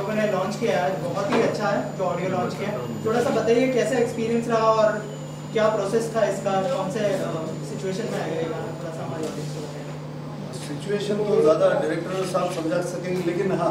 लोगों ने लॉन्च किया है बहुत ही अच्छा है, जो ऑडियो लॉन्च किया है। थोड़ा सा बताइए कैसा एक्सपीरियंस रहा और क्या प्रोसेस था इसका, कौन से सिचुएशन में आएगा ये गाना, थोड़ा सा हमारे ऑडियंस को बताइए। सिचुएशन तो ज़्यादा डायरेक्टर साहब समझा सकेंगे, लेकिन हाँ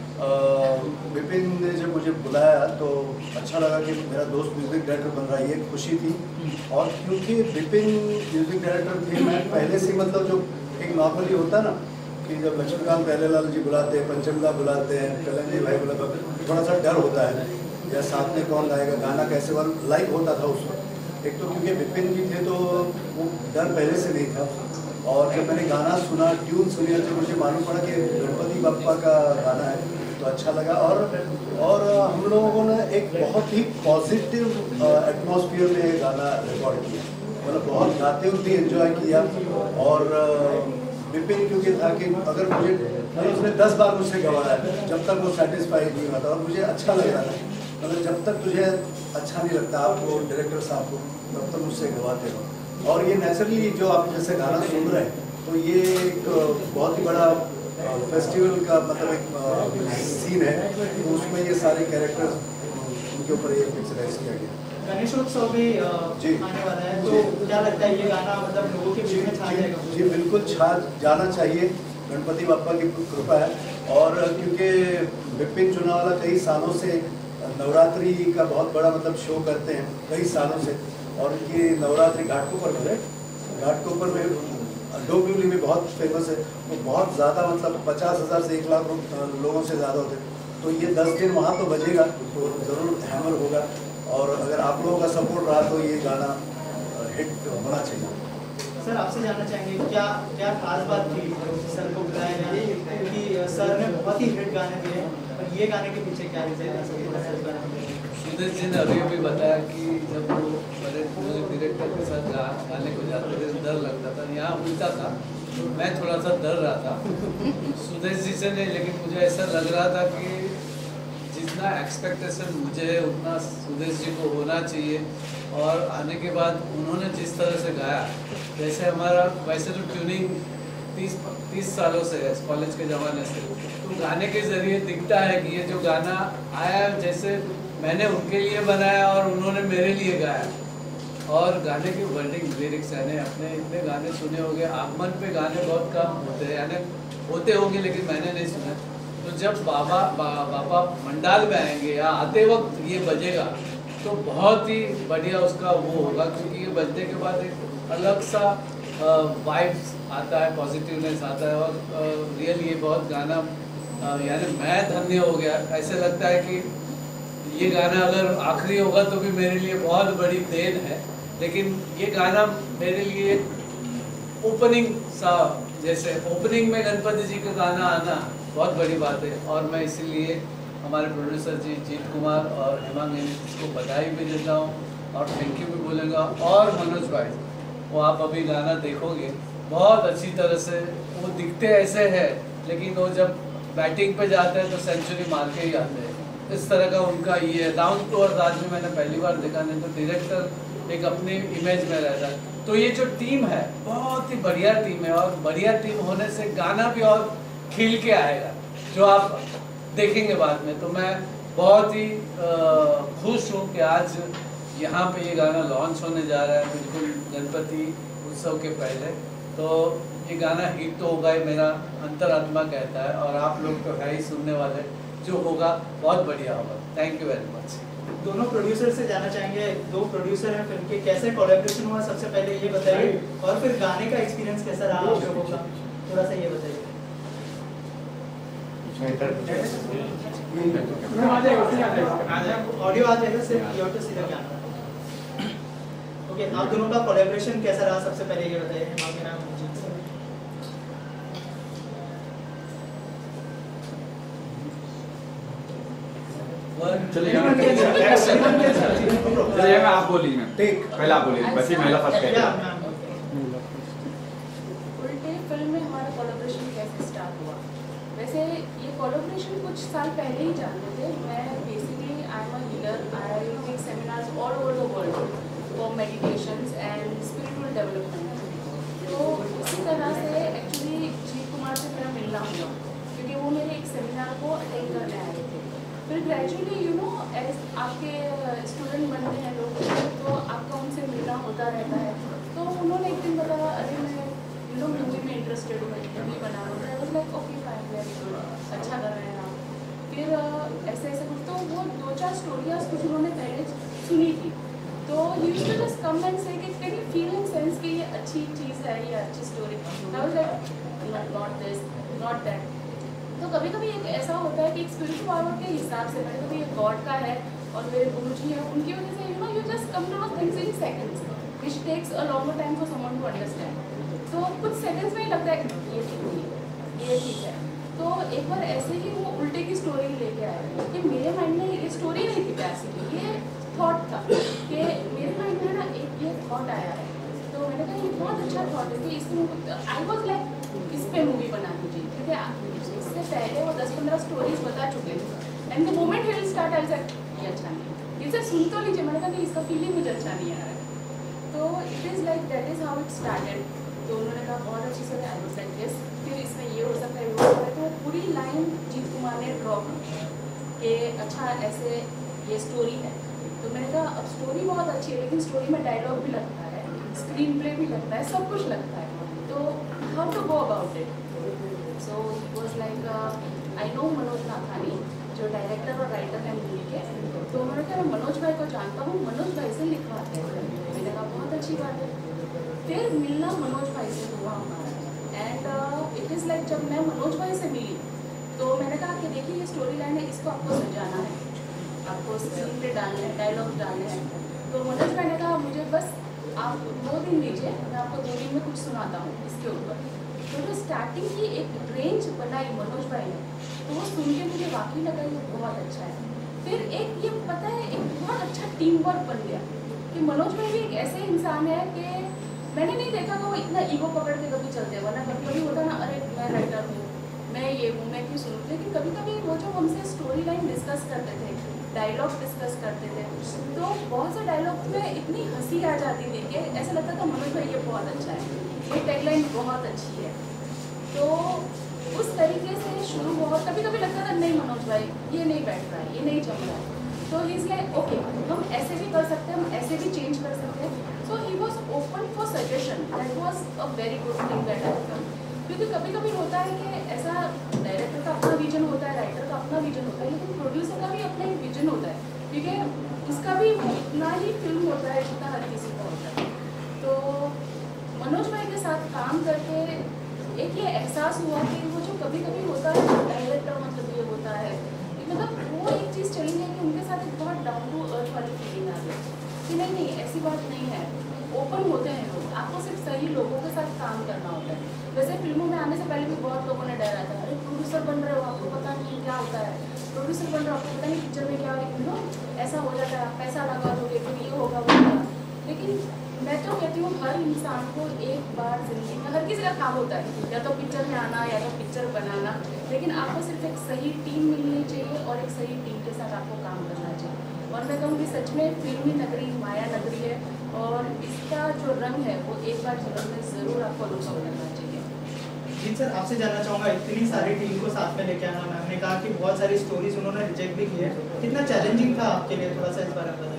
विपिन ने जब मुझे बुलाया तो अच्छा लगा कि मेरा दोस्त म्यूज़िक डायरेक्टर बन रहा है, ये खुशी थी। और क्योंकि विपिन म्यूज़िक डायरेक्टर थे, मैं पहले से मतलब जो एक नॉर्मली होता ना कि जब लक्ष्मीकांत पहलेलाल जी बुलाते हैं, पंचमदा बुलाते हैं, कलंजी भाई बुलाते हैं, थोड़ा सा डर होता है या साथ में कौन गाएगा, गाना कैसे वाला लाइक होता था उस वक्त। एक तो क्योंकि विपिन जी थे तो वो डर पहले से नहीं था। और जब मैंने गाना सुना, ट्यून सुनी, तो मुझे मालूम पड़ा कि गणपति बप्पा का गाना है, तो अच्छा लगा। और हम लोगों ने एक बहुत ही पॉजिटिव एटमॉस्फेयर में ये गाना रिकॉर्ड किया, मतलब बहुत गाते हुए भी एंजॉय किया। और विपिन क्योंकि था कि अगर मुझे उसने 10 बार मुझसे गवाया जब तक वो सेटिस्फाई नहीं हुआ था, और मुझे अच्छा लग रहा था। मतलब जब तक तुझे अच्छा नहीं लगता आपको, डायरेक्टर साहब को, तब तक मुझसे गवाते रहो। और ये नेचुरली जो आप जैसे गाना सुन रहे हैं, तो ये एक बहुत ही बड़ा फेस्टिवल का मतलब एक सीन है, तो उसमें ये सारे कैरेक्टर्स उनके ऊपर ये पिक्चराइज किया गया। गणेशोत्सव भी आने वाला है, तो क्या लगता है ये गाना मतलब लोगों के बीच में छा जाएगा? जी बिल्कुल छा जाना चाहिए, गणपति बप्पा की कृपा है। और क्योंकि विपिन चुनावाला कई सालों से नवरात्रि का बहुत बड़ा मतलब शो करते हैं कई सालों से, और ये नवरात्रि घाटकोपर में डोंबिवली में बहुत फेमस है। तो बहुत ज़्यादा मतलब 50,000 से 1 लाख लोगों से ज़्यादा होते हैं, तो ये 10 दिन वहाँ तो बजेगा, तो ज़रूर हैमर होगा। और अगर आप लोगों का सपोर्ट रहा तो ये गाना हिट होना चाहिए। सर आपसे जानना चाहेंगे क्या क्या खास बात थी सर को बुलाया जाने, क्योंकि सर ने बहुत ही हिट गाने दिए हैं, और ये गाने के पीछे क्या रीजन है? सुदेश जी ने अभी भी बताया कि जब वो बड़े म्यूजिक डायरेक्टर के साथ गाने को जाते थे डर लगता था, यहाँ उल्टा था, मैं थोड़ा सा डर रहा था सुदेश जी से नहीं, लेकिन मुझे ऐसा लग रहा था कि जितना एक्सपेक्टेशन मुझे है उतना सुदेश जी को होना चाहिए। और आने के बाद उन्होंने जिस तरह से गाया, जैसे हमारा वैसे तो ट्यूनिंग 30 सालों से है कॉलेज के ज़माने से, तो गाने के ज़रिए दिखता है कि ये जो गाना आया जैसे मैंने उनके लिए बनाया और उन्होंने मेरे लिए गाया। और गाने की वर्डिंग लिरिक्स यानी अपने इतने गाने सुने होंगे, आगमन पे गाने बहुत कम होते हैं, यानी होते होंगे लेकिन मैंने नहीं सुना। तो जब बाबा मंडाल में आएंगे या आते वक्त ये बजेगा तो बहुत ही बढ़िया उसका वो होगा, क्योंकि ये बजने के बाद एक अलग सा वाइब्स आता है, पॉजिटिवनेस आता है। और रियल ये बहुत गाना यानी मैं धन्य हो गया, ऐसे लगता है कि ये गाना अगर आखिरी होगा तो भी मेरे लिए बहुत बड़ी देन है, लेकिन ये गाना मेरे लिए ओपनिंग सा, जैसे ओपनिंग में गणपति जी का गाना आना बहुत बड़ी बात है। और मैं इसीलिए हमारे प्रोड्यूसर जी जीत कुमार और हेमांग को बधाई भी देता हूँ और थैंक यू भी बोलूँगा। और मनोज भाई, वो आप अभी गाना देखोगे बहुत अच्छी तरह से, वो दिखते ऐसे हैं लेकिन वो जब बैटिंग पे जाते हैं तो सेंचुरी मार के ही आते हैं, इस तरह का उनका ये है। डाउन टू अर्थ आदमी मैंने पहली बार देखा, नहीं तो डायरेक्टर एक अपनी इमेज में रहता है। तो ये जो टीम है बहुत ही बढ़िया टीम है, और बढ़िया टीम होने से गाना भी और खिल के आएगा जो आप देखेंगे बाद में। तो मैं बहुत ही खुश हूँ कि आज यहाँ पे ये गाना लॉन्च होने जा रहा है बिल्कुल गणपति उत्सव के पहले। तो ये गाना हिट तो होगा ही, मेरा अंतरात्मा कहता है, और आप लोग तो है ही सुनने वाले, जो होगा बहुत बढ़िया होगा। Thank you very much. दोनों प्रोड्यूसर से जानना चाहेंगे, 2 प्रोड्यूसर हैं फिल्म के, कैसे कोलैबोरेशन हुआ सबसे पहले ये बताइए, और फिर गाने का एक्सपीरियंस कैसा रहा आप लोगों का, थोड़ा सा ये बताइए। ऑडियो आ जाएगा, सिर्फ योर टू सीधा कैमरा। ओके, आप दोनों का कोलैबोरेशन कैसा रहा सबसे पहले ये बताइए। मेरा नाम जीत सर। चलिएगा आप बोलिए मैम, पहले आप बोलिए, बच्ची महिला फर्स्ट है। उल्टे फिल्म में हमारा कोलैबोरेशन कैसे स्टार्ट हुआ? वैसे ये कोलैबोरेशन कुछ साल पहले ही जानते थे। मैं basically I am a healer, I take seminars all over the world for meditations and spiritual development. तो इसी तरह से एक्चुअली जीत कुमार से मेरा मिलना हुआ, क्योंकि वो मेरे एक सेमिनार को अटेंड करने आए थे। फिर ग्रेजुअली यू नो एज आपके स्टूडेंट बनते हैं लोग तो आपका उनसे मिलना होता रहता है। तो उन्होंने एक दिन बताया अरे मैं यू नो मूवी में इंटरेस्टेड हूँ, मूवी बना रहा हूँ। I was like okay fine, very good, अच्छा कर रहे हैं आप। फिर ऐसे ऐसे कुछ तो वो 2-4 स्टोरियाँ कुछ उन्होंने पहले सुनी थी, तो he used to just come and से कि can you feel in sense कि ये अच्छी चीज़ है, ये अच्छी story. I was like not this not that. तो कभी कभी एक ऐसा होता है कि एक स्पिरिचुअल के हिसाब से मैंने कभी गॉड का है और मेरे गुरुजी हैं, उनकी वजह से you know you just come to know things in seconds which takes a longer time for someone to understand. तो कुछ सेकंड्स में ही लगता है ये ठीक है, ये ठीक है। तो एक बार ऐसे ही वो उल्टे की स्टोरी लेके आए कि मेरे माइंड में ये स्टोरी नहीं थी बेसिकली, ये थॉट था कि मेरे माइंड में ना एक ये थॉट आया है। तो मैंने कहा ये बहुत अच्छा थॉट है कि इसमें आई वॉज लाइक इस पे मूवी बना दीजिए, ठीक है। इससे पहले वो 10-15 स्टोरीज बता चुके थे and the moment he will start I said ये अच्छा नहीं, इसे सुन तो लीजिए। मैंने कहा नहीं इसका फीलिंग मुझे अच्छा नहीं आ रहा है। तो it is like that is how it started. तो उन्होंने कहा बहुत अच्छी से आई वाज लाइक यस, फिर इसमें ये हो सकता है, वो हो सकता है। तो पूरी लाइन जीत कुमार ने ड्रॉ की कि अच्छा ऐसे ये स्टोरी है। तो मैंने कहा अब स्टोरी बहुत अच्छी है लेकिन स्टोरी में डायलॉग भी लगता है, स्क्रीन प्ले भी लगता है, सब कुछ लगता है। तो how to go about it? So he was like I know Manoj Nathani जो डायरेक्टर और राइटर हैं मूवी के। तो उन्होंने कहा मैं मनोज भाई को जानता हूँ, मनोज भाई से लिखवाते हैं। मैंने कहा बहुत अच्छी बात है। फिर मिलना मनोज भाई से हुआ हमारा एंड इट इज़ लाइक जब मैं मनोज भाई से मिली तो मैंने कहा कि देखिए ये स्टोरी लाइन है, इसको आपको सजाना है, आपको स्क्रीन पे डालने हैं, डायलॉग डालने हैं। तो मनोज भाई ने कहा मुझे बस आप 2 दिन दीजिए, मैं आपको 2 दिन में कुछ सुनाता हूँ इसके ऊपर। तो जो स्टार्टिंग की एक रेंज बनाई मनोज भाई ने, तो वो सुन के मुझे वाकई लगा ये बहुत अच्छा है। फिर एक ये पता है एक बहुत अच्छा टीम वर्क बन गया कि मनोज भाई भी एक ऐसे इंसान है कि मैंने नहीं देखा कि वो इतना ईगो पकड़ के कभी चलते, वरना कभी कभी होता ना अरे मैं राइटर हूँ, मैं ये हूँ, मैं क्यों सुनूँ। लेकिन कभी कभी वो जो हमसे स्टोरी लाइन डिस्कस करते थे, डायलॉग डिस्कस करते थे, तो बहुत से डायलॉग में इतनी हंसी आ जाती थी कि ऐसा लगता था मनोज भाई ये बहुत अच्छा है, ये टैगलाइन बहुत अच्छी है। तो उस तरीके से शुरू हुआ। कभी कभी लगता था नहीं मनोज भाई ये नहीं बैठ रहा है, ये नहीं चल रहा है। तो ही इज़ लाइक ओके हम ऐसे भी कर सकते हैं, हम ऐसे भी चेंज कर सकते हैं। So he was open for suggestion, that was a very good thing that have done. क्योंकि कभी कभी होता है कि ऐसा डायरेक्टर का अपना विजन होता है, राइटर का अपना विजन होता है, लेकिन प्रोड्यूसर का भी अपना एक विजन होता है, क्योंकि उसका भी उतना ही फिल्म होता है जितना हर किसी का होता है। तो मनोज भाई के साथ काम करके एक ये एहसास हुआ कि वो जो कभी कभी होता है डायरेक्टर मतलब ये होता है, मतलब वो एक चीज़ चली गई कि उनके साथ एक बहुत डाउन टू अर्थ वाली फीलिंग आ गई कि नहीं नहीं ऐसी बात नहीं है, ओपन होते हैं लोग, आपको सिर्फ सही लोगों के साथ काम करना होता है। वैसे फिल्मों में आने से पहले भी बहुत लोगों ने डरा था, अरे प्रोड्यूसर बन रहे हो आपको पता नहीं क्या होता है, प्रोड्यूसर बन रहे हो आपको पता नहीं पिक्चर में क्या हो, ऐसा हो जाता है, पैसा लगा दोगे फिर ये होगा वो होगा। लेकिन मैं तो कहती हूँ हर इंसान को एक बार जिंदगी में, हर किसी का काम होता है, या तो पिक्चर में आना या तो पिक्चर बनाना, लेकिन आपको सिर्फ एक सही टीम मिलनी चाहिए और एक सही टीम के साथ आपको काम करना चाहिए। और मैं कहूँगी सच में फिल्मी नगरी माया नगरी है और इसका जो रंग है वो एक बार जीवन में ज़रूर आपको अनुभव करना चाहिए। जी सर, आपसे जानना चाहूँगा इतनी सारी टीम को साथ में लेके आना, मैम ने कहा कि बहुत सारी स्टोरीज उन्होंने रिजेक्ट भी की है, कितना चैलेंजिंग था आपके लिए, थोड़ा सा इस बारे में बताइए।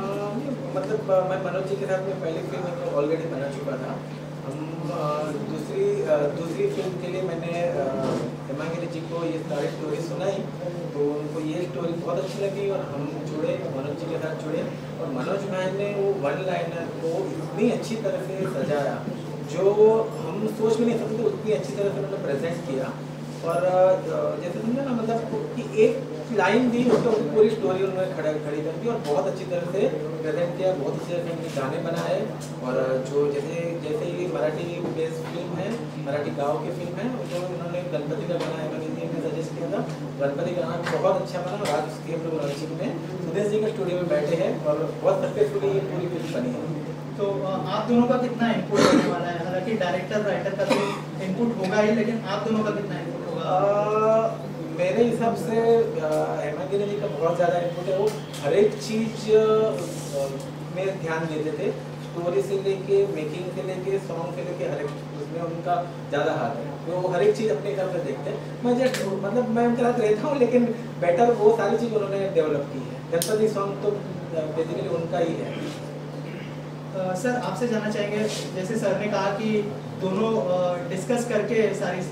मतलब मैं मनोज जी के साथ में पहली फिल्म तो ऑलरेडी बना चुका था। हम दूसरी फिल्म के लिए मैंने हेमागिरी जी को ये सारी स्टोरी सुनाई, तो उनको ये स्टोरी बहुत अच्छी लगी और हम जुड़े, मनोज जी के साथ जुड़े। और मनोज भाई ने वो वन लाइनर को इतनी अच्छी तरह से सजाया जो हम सोच भी नहीं सकते, उतनी अच्छी तरह से उन्होंने प्रेजेंट किया। और जैसे समझे ना मतलब कि एक लाइन दी उसके ऊपर पूरी स्टोरी उन्होंने खड़ी कर दी और बहुत अच्छी तरह से प्रेजेंट किया, बहुत अच्छी तरह से उन्होंने गाने बनाए। और जो जैसे ये मराठी बेस्ड फिल्म है, मराठी गाँव की फिल्म है, तो उन्होंने गणपति का गाना हेमागिरी ने सजेस्ट किया था, गणपति गाना बहुत अच्छा बना। और आज उसके मनोज जी में सुदेश जी के स्टूडियो में बैठे हैं और बहुत सक्सेसफुली ये पूरी फिल्म बनी है। तो आप दोनों का कितना इनपुट होने वाला है? हालांकि डायरेक्टर राइटर का तो इनपुट होगा ही, लेकिन आप दोनों का कितना इनपुट होगा? मेरे हिसाब से हेमागिरी जी का बहुत ज़्यादा इनपुट है। वो हर एक चीज़ में ध्यान देते थे, स्टोरी से लेके मेकिंग से लेके सॉन्ग से लेके हर एक उसमें उनका ज़्यादा हाथ है, तो वो हर एक चीज़ अपने घर में देखते हैं। मैं जब मतलब मैं उनके साथ रहता हूँ, लेकिन बेटर वो सारी चीज़ उन्होंने डेवलप की है। गणपति सॉन्ग तो बेसिकली उनका ही है। सर आपसे जानना चाहेंगे, जैसे सर ने कहा कि दोनों डिस्कस करके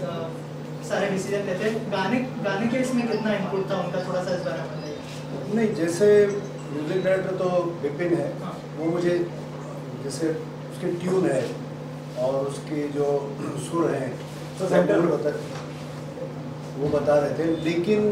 सारे डिसीजन लेते हैं, गाने के इसमें कितना इनपुट था उनका, थोड़ा सा इस बारे में बताइए। नहीं, जैसे म्यूजिक डायरेक्टर तो विपिन है, वो मुझे जैसे उसकी ट्यून है और उसके जो सुर हैं तो सेंटर होता है वो बता रहे थे, लेकिन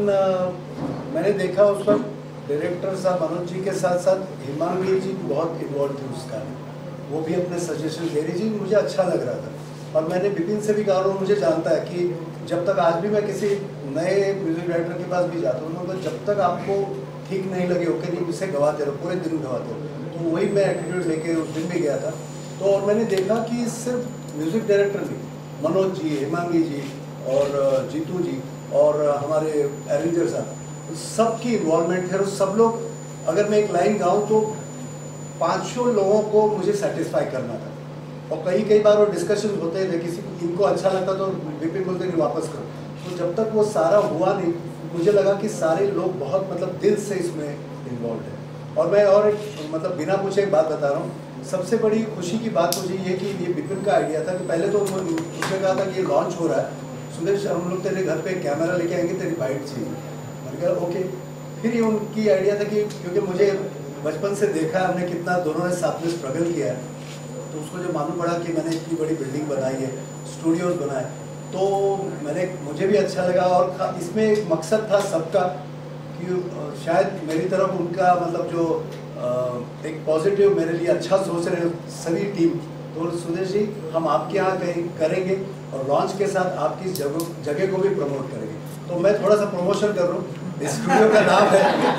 मैंने देखा उस पर डायरेक्टर साहब मनोज जी के साथ साथ हिमांगी जी बहुत इन्वॉल्व थी उस गाने, वो भी अपने सजेशन दे रही थी, मुझे अच्छा लग रहा था। और मैंने विपिन से भी कहा, और मुझे जानता है कि जब तक आज भी मैं किसी नए म्यूजिक डायरेक्टर के पास भी जाता हूँ तो जब तक आपको ठीक नहीं लगे ओके नहीं उसे गवाते रहो, पूरे दिन गवाते रहो, तो वही मैं एटीट्यूड लेके उस दिन भी गया था। तो और मैंने देखा कि सिर्फ म्यूजिक डायरेक्टर नहीं, मनोज जी, हिमांगी जी और जीतू जी और हमारे अरेंजर साहब, सबकी इन्वॉल्वमेंट है। और सब लोग, अगर मैं एक लाइन गाऊँ तो 500 लोगों को मुझे सेटिस्फाई करना था। और कई बार वो डिस्कशन होते हैं, किसी इनको अच्छा लगता तो विपिन बोलते नहीं वापस करो, तो जब तक वो सारा हुआ नहीं मुझे लगा कि सारे लोग बहुत मतलब दिल से इसमें इन्वॉल्व है। और मैं और एक मतलब बिना पूछे एक बात बता रहा हूँ, सबसे बड़ी खुशी की बात मुझे ये कि ये विपिन का आइडिया था कि पहले तो उसने कहा था कि ये लॉन्च हो रहा है, सुदेश हम लोग तेरे घर पे कैमरा लेके आएंगे, तेरी बाइट चाहिए। मैंने कहा ओके। फिर ये उनकी आइडिया था कि क्योंकि मुझे बचपन से देखा हमने कितना दोनों ने साथ में स्ट्रगल किया है, तो उसको जब मालूम पड़ा कि मैंने इतनी बड़ी बिल्डिंग बनाई है, स्टूडियोज बनाए, तो मुझे भी अच्छा लगा। और इसमें एक मकसद था सबका कि शायद मेरी तरफ उनका मतलब जो एक पॉजिटिव मेरे लिए अच्छा सोच रहे सभी टीम, तो सुदेश जी हम आपके यहाँ कहीं करेंगे और लॉन्च के साथ आपकी जगह को भी प्रमोट करेंगे। तो मैं थोड़ा सा प्रमोशन कर रहा हूँ, स्टूडियो का नाम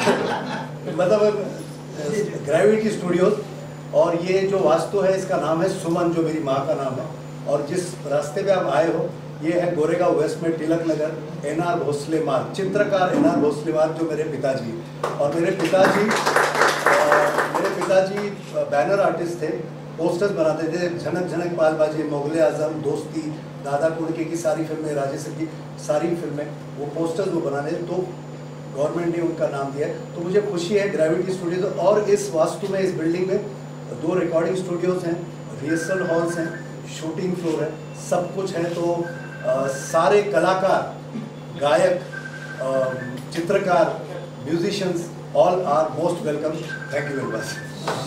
है मतलब ग्रेविटी स्टूडियोज, और ये जो वास्तु है इसका नाम है सुमन, जो मेरी माँ का नाम है। और जिस रास्ते पे आप आए हो ये है गोरेगांव वेस्ट में तिलक नगर, एनआर भोसले मार्ग, चित्रकार एनआर भोसले मार्ग जो मेरे पिताजी, और मेरे पिताजी बैनर आर्टिस्ट थे, पोस्टर्स बनाते थे, झनक झनक पालबाजी, मुगले आजम, दोस्ती, दादा कुड़के की सारी फिल्में, राजेश की सारी फिल्में, वो पोस्टर्स वो बनाने, तो गवर्नमेंट ने उनका नाम दिया है। तो मुझे खुशी है ग्रेविटी स्टूडियोज, और इस वास्तु में इस बिल्डिंग में 2 रिकॉर्डिंग स्टूडियोज हैं, रिहर्सल हॉल्स हैं, शूटिंग फ्लोर है, सब कुछ है। तो सारे कलाकार, गायक, चित्रकार, musicians all are most welcome. Thank you very much.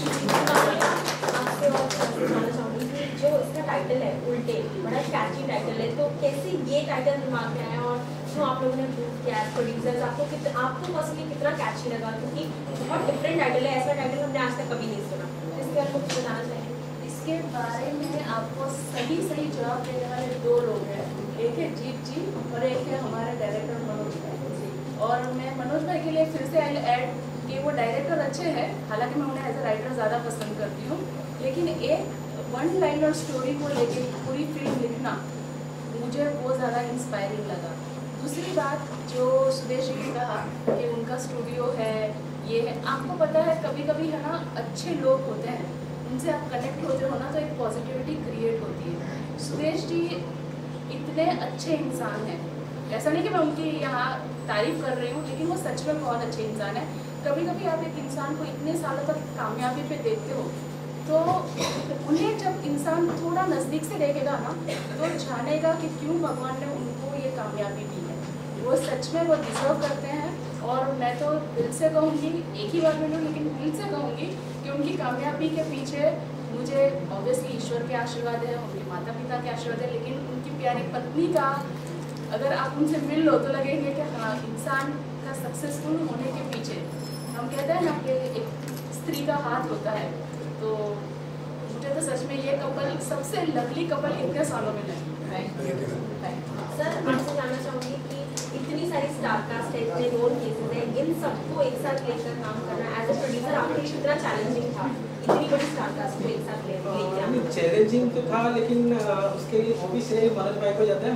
आपसे और जानना चाहूँगी कि जो इसका टाइटल है उल्टे, बड़ा कैची टाइटल है, तो कैसे ये टाइटल दिमाग में आया और जो आप लोगों ने प्रूव किया है प्रोड्यूसर्स, आपको पर्सनली कितना कैची लगा? क्योंकि बहुत डिफरेंट टाइटल है, ऐसा टाइटल हमने आज तक कभी नहीं सुना, इसके बारे में कुछ बताना चाहिए। इसके बारे में आपको सही जवाब देने वाले 2 लोग हैं, एक है जीत जी और एक है हमारे डायरेक्टर मनोज भाई। और मैं मनोज भाई के लिए फिर से आई ऐड कि वो डायरेक्टर अच्छे हैं, हालांकि मैं उन्हें एज अ राइटर ज़्यादा पसंद करती हूँ, लेकिन एक 1 लाइनर स्टोरी को लेके पूरी फिल्म लिखना मुझे वो ज़्यादा इंस्पायरिंग लगा। दूसरी बात जो सुदेश जी ने कहा कि उनका स्टूडियो है, ये है, आपको पता है कभी कभी है ना अच्छे लोग होते हैं, उनसे आप कनेक्ट होते हो ना तो एक पॉजिटिविटी क्रिएट होती है। सुदेश जी इतने अच्छे इंसान हैं, ऐसा नहीं कि मैं उनकी यहाँ तारीफ कर रही हूँ, लेकिन वो सच में बहुत अच्छे इंसान हैं। कभी कभी आप एक इंसान को इतने सालों तक कामयाबी पे देखते हो, तो उन्हें जब इंसान थोड़ा नज़दीक से देखेगा ना तो जानेगा कि क्यों भगवान ने उनको ये कामयाबी दी है। वो सच में वो डिजर्व करते हैं, और मैं तो दिल से कहूँगी, एक ही बार मिलूँ लेकिन दिल से कहूँगी कि उनकी कामयाबी के पीछे मुझे ऑब्वियसली ईश्वर के आशीर्वाद है, उनके माता पिता के आशीर्वाद है, लेकिन उनकी प्यारी पत्नी का अगर आप उनसे मिल लो तो लगेंगे कि हाँ, इंसान का सक्सेसफुल होने के पीछे हम कहते हैं ना कि एक स्त्री का हाथ होता है। तो मुझे तो सच में ये कपल सबसे लवली कपल इतने सालों में लगी। सर आपसे जानना चाहूँगी कि इतनी सारी स्टार कास्ट है, इतने रोल केसेस हैं, इन सबको एक साथ लेकर काम करना एज अ प्रोड्यूसर आपके लिए कितना चैलेंजिंग था? इतनी बड़ी स्टार कास्ट को एक साथ लेके आना चैलेंजिंग तो था, लेकिन उसके लिए वो भी श्रेय मनोज भाई को जाता है।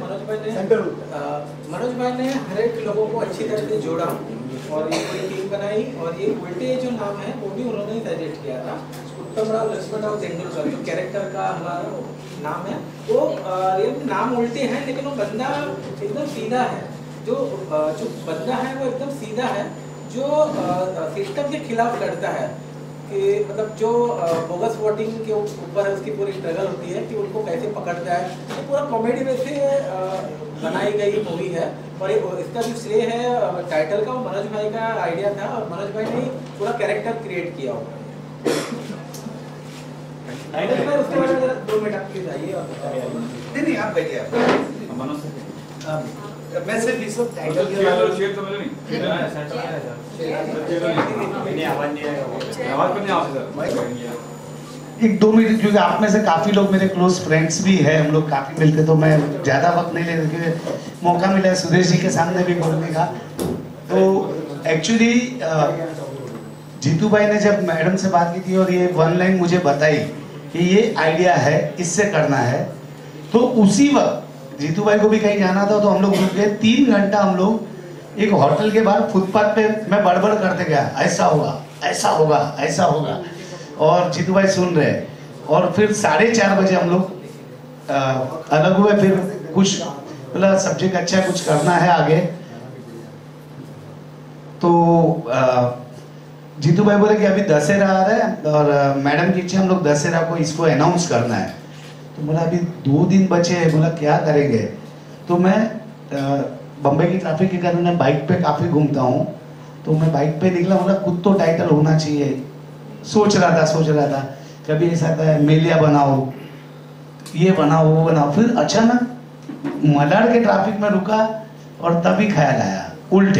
मनोज भाई ने हर एक लोगों को अच्छी तरह से जोड़ा और ये पूरी टीम बनाई, और ये उल्टे जो नाम है वो भी उन्होंने सजेस्ट किया था। उत्तमराव लक्ष्मणराव तेंदुलकर जो कैरेक्टर का हमारा नाम है, वो रियल में नाम उल्टे हैं, लेकिन वो बंदा एकदम सीधा है। जो बंदा है वो एकदम सीधा है, जो सिस्टम के खिलाफ लड़ता है, कि मतलब जो बोगस वोटिंग के ऊपर उसकी पूरी स्ट्रगल होती है कि उनको कैसे पकड़ता है। ये पूरा कॉमेडी में से बनाई गई मूवी है, और इसका भी श्रेय है टाइटल का, मनोज भाई का आइडिया था, और मनोज भाई ने पूरा कैरेक्टर क्रिएट किया हुआ है। टाइटल में उसके बारे में 2 मिनट आप प्लीज आइए। नहीं आप बैठिए। मैं सिर्फ इस वक्त टाइटल के बारे में शेयर तो मिले नहीं आवाज नहीं आएगा, आवाज करने आवश्यक 1-2 मिनट, क्योंकि आप में से काफ़ी लोग मेरे क्लोज फ्रेंड्स भी हैं, हम लोग काफ़ी मिलते, तो मैं ज़्यादा वक्त नहीं लेते, क्योंकि मौका मिला है सुदेश जी के सामने भी बोलने का। तो एक्चुअली जीतू भाई ने जब मैडम से बात की थी और ये 1 लाइन मुझे बताई कि ये आइडिया है, इससे करना है, तो उसी वक्त जीतू भाई को भी कहीं जाना था, तो हम लोग रुक गए। 3 घंटा हम लोग एक होटल के बाहर फुटपाथ पे मैं बड़बड़ करते गया, ऐसा होगा, ऐसा होगा, ऐसा होगा, और जीतू भाई सुन रहे। और फिर 4:30 बजे हम लोग अलग हुए। फिर कुछ मतलब सब्जेक्ट अच्छा कुछ करना है आगे, तो जीतू भाई बोले कि अभी दशहरा आ रहा है और मैडम की इच्छा हम लोग दशहरा को इसको अनाउंस करना है। तो बोला अभी 2 दिन बचे हैं, बोला क्या करेंगे। तो मैं बम्बई की ट्रैफिक के कारण मैं बाइक पे काफ़ी घूमता हूँ, तो मैं बाइक पे निकला, बोला कुछ तो टाइटल होना चाहिए। सोच रहा था कभी ऐसा आता है मेलिया बनाओ, ये बनाओ, वो बनाओ। फिर अचानक मलाड के ट्रैफिक में रुका और तभी ख्याल आया उल्टे।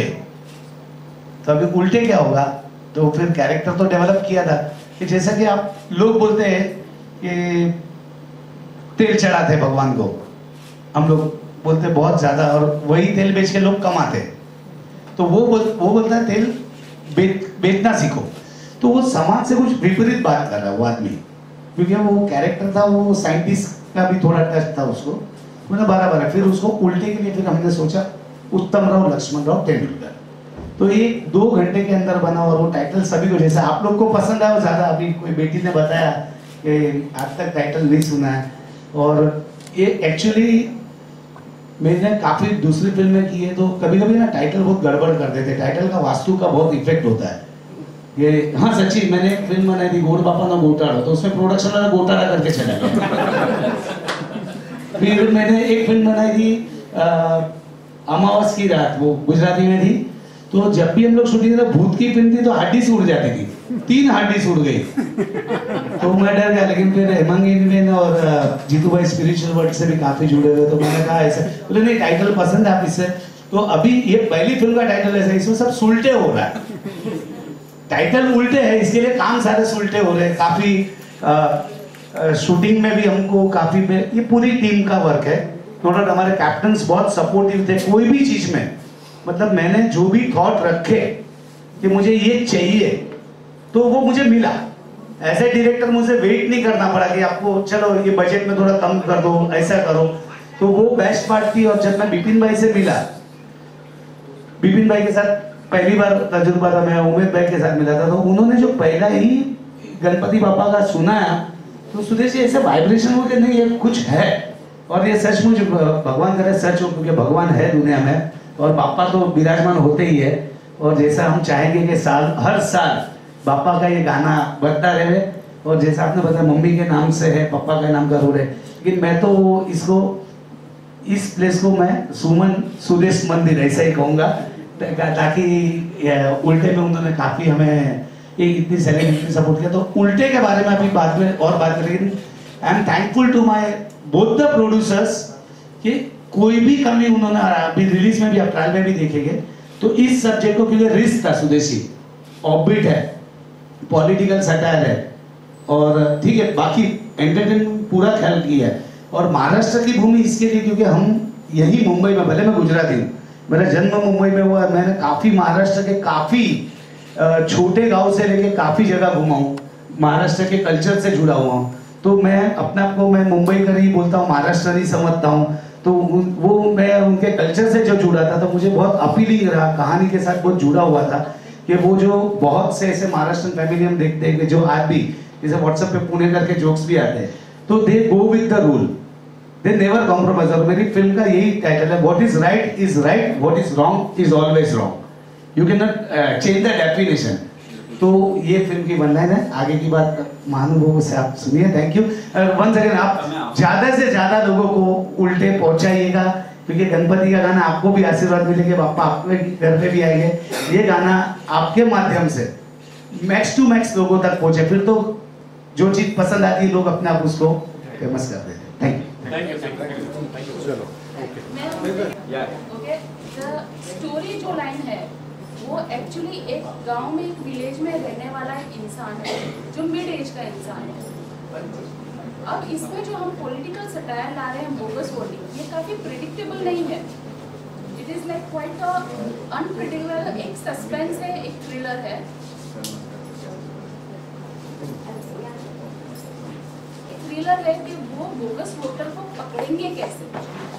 तो अभी उल्टे क्या होगा, तो फिर कैरेक्टर तो डेवलप किया था कि जैसा कि आप लोग बोलते हैं कि तेल चढ़ाते भगवान को, हम लोग बोलते बहुत ज्यादा, और वही तेल बेच के लोग कमाते। तो वो बोलता है तेल बेचना सीखो। तो वो समाज से कुछ विपरीत बात कर रहा है वो आदमी, क्योंकि वो कैरेक्टर था, वो साइंटिस्ट का भी थोड़ा टच था उसको, मतलब बराबर। फिर उसको उल्टे के लिए फिर हमने सोचा उत्तमराव लक्ष्मणराव तेंदुलकर। तो ये 2 घंटे के अंदर बना, और वो टाइटल सभी को, जैसे आप लोग को पसंद आया ज्यादा, अभी कोई बेटी ने बताया कि आज तक टाइटल नहीं सुना है। और ये एक्चुअली मैंने काफी दूसरी फिल्में की है, तो कभी कभी ना टाइटल बहुत गड़बड़ कर देते, टाइटल का वास्तु का बहुत इफेक्ट होता है ये। हाँ सच्ची, मैंने एक फिल्म बनाई थी गोड़ बापा ना गोटाड़ा, तो उसमें प्रोडक्शन वाला गोटाड़ा करके चला गया। फिर मैंने एक फिल्म बनाई थी अमावस की रात, वो गुजराती में थी। तो जब भी हम लोग शूटिंग में भूत की फिल्म थी तो हड्डी उड़ जाती थी, 3 हड्डी उड़ गई। तो मैं डर गया, लेकिन फिर हेमंग और जीतू भाई स्पिरिचुअल वर्ल्ड से भी काफी जुड़े हुए, तो मैंने कहा ऐसा, बोले नहीं टाइटल पसंद है आप इससे। तो अभी ये पहली फिल्म का टाइटल ऐसा, इसमें सब सुलटे हो रहा है, टाइटल उल्टे है, इसके लिए काम सारे सुलटे हो रहे हैं। काफी शूटिंग में भी हमको काफी, ये पूरी टीम का वर्क है। टोटल हमारे कैप्टन्स बहुत सपोर्टिव थे कोई भी चीज में, मतलब मैंने जो भी थॉट रखे कि मुझे ये चाहिए तो वो मुझे मिला। एज ए डायरेक्टर मुझे वेट नहीं करना पड़ा कि आपको चलो ये बजट में थोड़ा कम कर दो, ऐसा करो। तो वो बेस्ट पार्ट थी। और जब मैं बिपिन भाई से मिला, बिपिन भाई के साथ पहली बार तजुर्बा था, मैं उमेद भाई के साथ मिला था, तो उन्होंने जो पहला ही गणपति बापा का सुनाया तो सुदेश जी ऐसे वाइब्रेशन हो गया, नहीं ये कुछ है। और ये सचमुच भगवान करे सच हो, क्योंकि भगवान है दुनिया में और बापा तो विराजमान होते ही है। और जैसा हम चाहेंगे कि हर साल बापा का ये गाना बजता रहे, और जैसा आपने बताया मम्मी के नाम से है, पापा का नाम जरूर है, लेकिन मैं तो इसको, इस प्लेस को मैं सुमन सुदेश मंदिर ऐसा ही कहूँगा, ताकि उल्टे में उन्होंने काफी हमें इतनी सेलिब्रिटी सपोर्ट किया। तो उल्टे के बारे में अभी बाद में और बात करें, लेकिन I am thankful to my both the producers कि कोई भी कमी उन्होंने, अभी रिलीज में भी आप ट्रायल में भी देखेंगे, तो इस सब्जेक्ट को, क्योंकि रिस्क था, सुदेशी ऑर्बिट है, पॉलिटिकल सटायर है, और ठीक है बाकी एंटरटेनमेंट पूरा ख्याल किया है। और महाराष्ट्र की भूमि इसके लिए क्योंकि हम यही मुंबई में, भले मैं गुजराती हूँ, मेरा जन्म मुंबई में हुआ, मैंने काफी महाराष्ट्र के काफी छोटे गांव से लेके काफी जगह घुमा हूँ, महाराष्ट्र के कल्चर से जुड़ा हुआ हूँ। तो मैं अपने आप को मैं मुंबई कर ही बोलता हूँ, महाराष्ट्र ही समझता हूँ। तो वो मैं उनके कल्चर से जो जुड़ा था तो मुझे बहुत अपीलिंग रहा, कहानी के साथ बहुत जुड़ा हुआ था कि वो जो बहुत से ऐसे महाराष्ट्र फैमिली हम देखते हैं कि जो आज भी जैसे व्हाट्सएप पे पुणे करके जोक्स भी आते हैं, तो they go with the rule, they never compromise. और मेरी फिल्म का यही टाइटल है, what is right, what is wrong is always wrong, you can not change the definition. तो ये फिल्म की वन लाइन है, आगे की बात महानुभावों से आप सुनिए। Thank you. वन सेकेंड, आप ज्यादा से ज्यादा लोगों को उल्टे पहुंचाइएगा, क्योंकि गणपति का गाना आपको भी आशीर्वाद मिलेंगे, पापा आपके घर पे भी आएंगे, ये गाना आपके माध्यम से मैक्स टू मैक्स लोगों तक पहुंचे, फिर तो जो चीज पसंद आती है लोग अपने आप उसको फेमस कर देते हैं। Thank you. चलो ओके, द स्टोरी जो लाइन है वो एक्चुअली एक गांव में, एक विलेज में रहने वाला एक इंसान है जो मिड एज का इंसान है। अब इसमें जो हम पॉलिटिकल सटायर ला रहे हैं, बोगस वोटिंग, ये काफी प्रिडिक्टेबल नहीं है। It is like quite unpredictable, एक सस्पेंस है, एक थ्रिलर है। थ्रिलर है कि वो बोगस वोटर को पकड़ेंगे कैसे।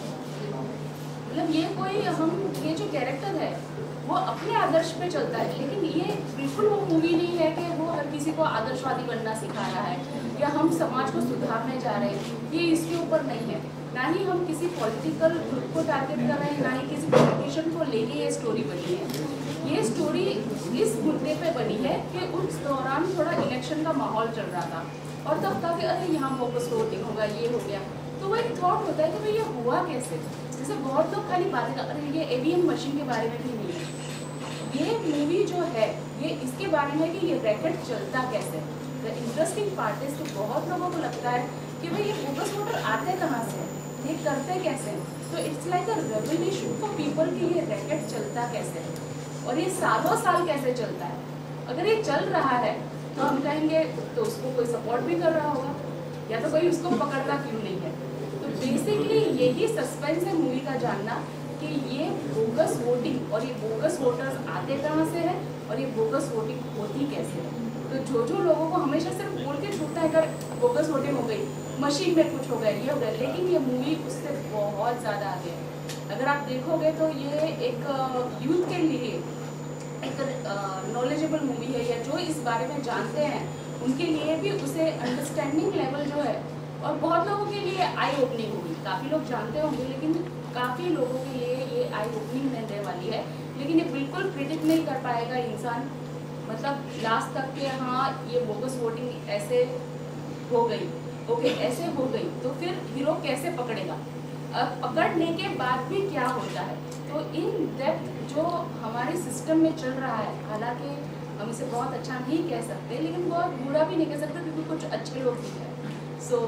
मतलब ये कोई ये जो कैरेक्टर है वो अपने आदर्श पे चलता है, लेकिन ये बिल्कुल वो मूवी नहीं है कि वो हर किसी को आदर्शवादी बनना सिखा रहा है या हम समाज को सुधारने जा रहे हैं। ये इसके ऊपर नहीं है, ना ही हम किसी पॉलिटिकल ग्रुप को टारगेट कर रहे हैं, ना ही किसी पॉलिटिशियन को लेके ये स्टोरी बनी है। ये स्टोरी इस मुद्दे पे बनी है कि उस दौरान थोड़ा इलेक्शन का माहौल चल रहा था और तब था कि अरे यहाँ बोगस वोटिंग होगा, ये हो गया। तो वो एक थॉट होता है कि भाई ये हुआ कैसे। जैसे बहुत लोग खाली बातें कर, अरे ये ईवीएम मशीन के बारे में भी नहीं है। ये मूवी जो है ये इसके बारे में कि ये रैकेट चलता कैसे। द इंटरेस्टिंग पार्ट इज कि बहुत लोगों को लगता है कि भाई ये बोगस वोटर आते कहाँ से, ये करते कैसे। तो it's like a revolution for people कि ये रैकेट चलता कैसे और ये सालों साल कैसे चलता है। अगर ये चल रहा है तो हम कहेंगे तो उसको कोई सपोर्ट भी कर रहा होगा, या तो कोई उसको पकड़ता क्यों नहीं है। तो बेसिकली यही सस्पेंस है मूवी का, जानना कि ये बोगस वोटिंग और ये बोगस वोटर्स आते कहाँ से है और ये बोगस वोटिंग होती कैसे है। तो जो लोगों को हमेशा सिर्फ बोल के छूटता है कर बोगस वोटिंग हो गई, मशीन में कुछ हो गया, ये हो गया, लेकिन ये मूवी उससे बहुत ज़्यादा आगे है। अगर आप देखोगे तो ये एक यूथ के लिए एक नॉलेजेबल मूवी है, या जो इस बारे में जानते हैं उनके लिए भी उसे अंडरस्टैंडिंग लेवल जो है, और बहुत लोगों के लिए आई ओपनिंग होगी। काफ़ी लोग जानते होंगे लेकिन काफ़ी लोगों के लिए ये आई ओपनिंग रहने वाली है। लेकिन ये बिल्कुल प्रिडिक्ट नहीं कर पाएगा इंसान, मतलब लास्ट तक के हाँ ये बोगस वोटिंग ऐसे हो गई, ओके ऐसे हो गई, तो फिर हीरो कैसे पकड़ेगा, अब पकड़ने के बाद भी क्या होता है। तो इन डेप्थ जो हमारे सिस्टम में चल रहा है, हालांकि हम इसे बहुत अच्छा नहीं कह सकते लेकिन बहुत बुरा भी नहीं कह सकते क्योंकि कुछ अच्छे लोग भी हैं। सो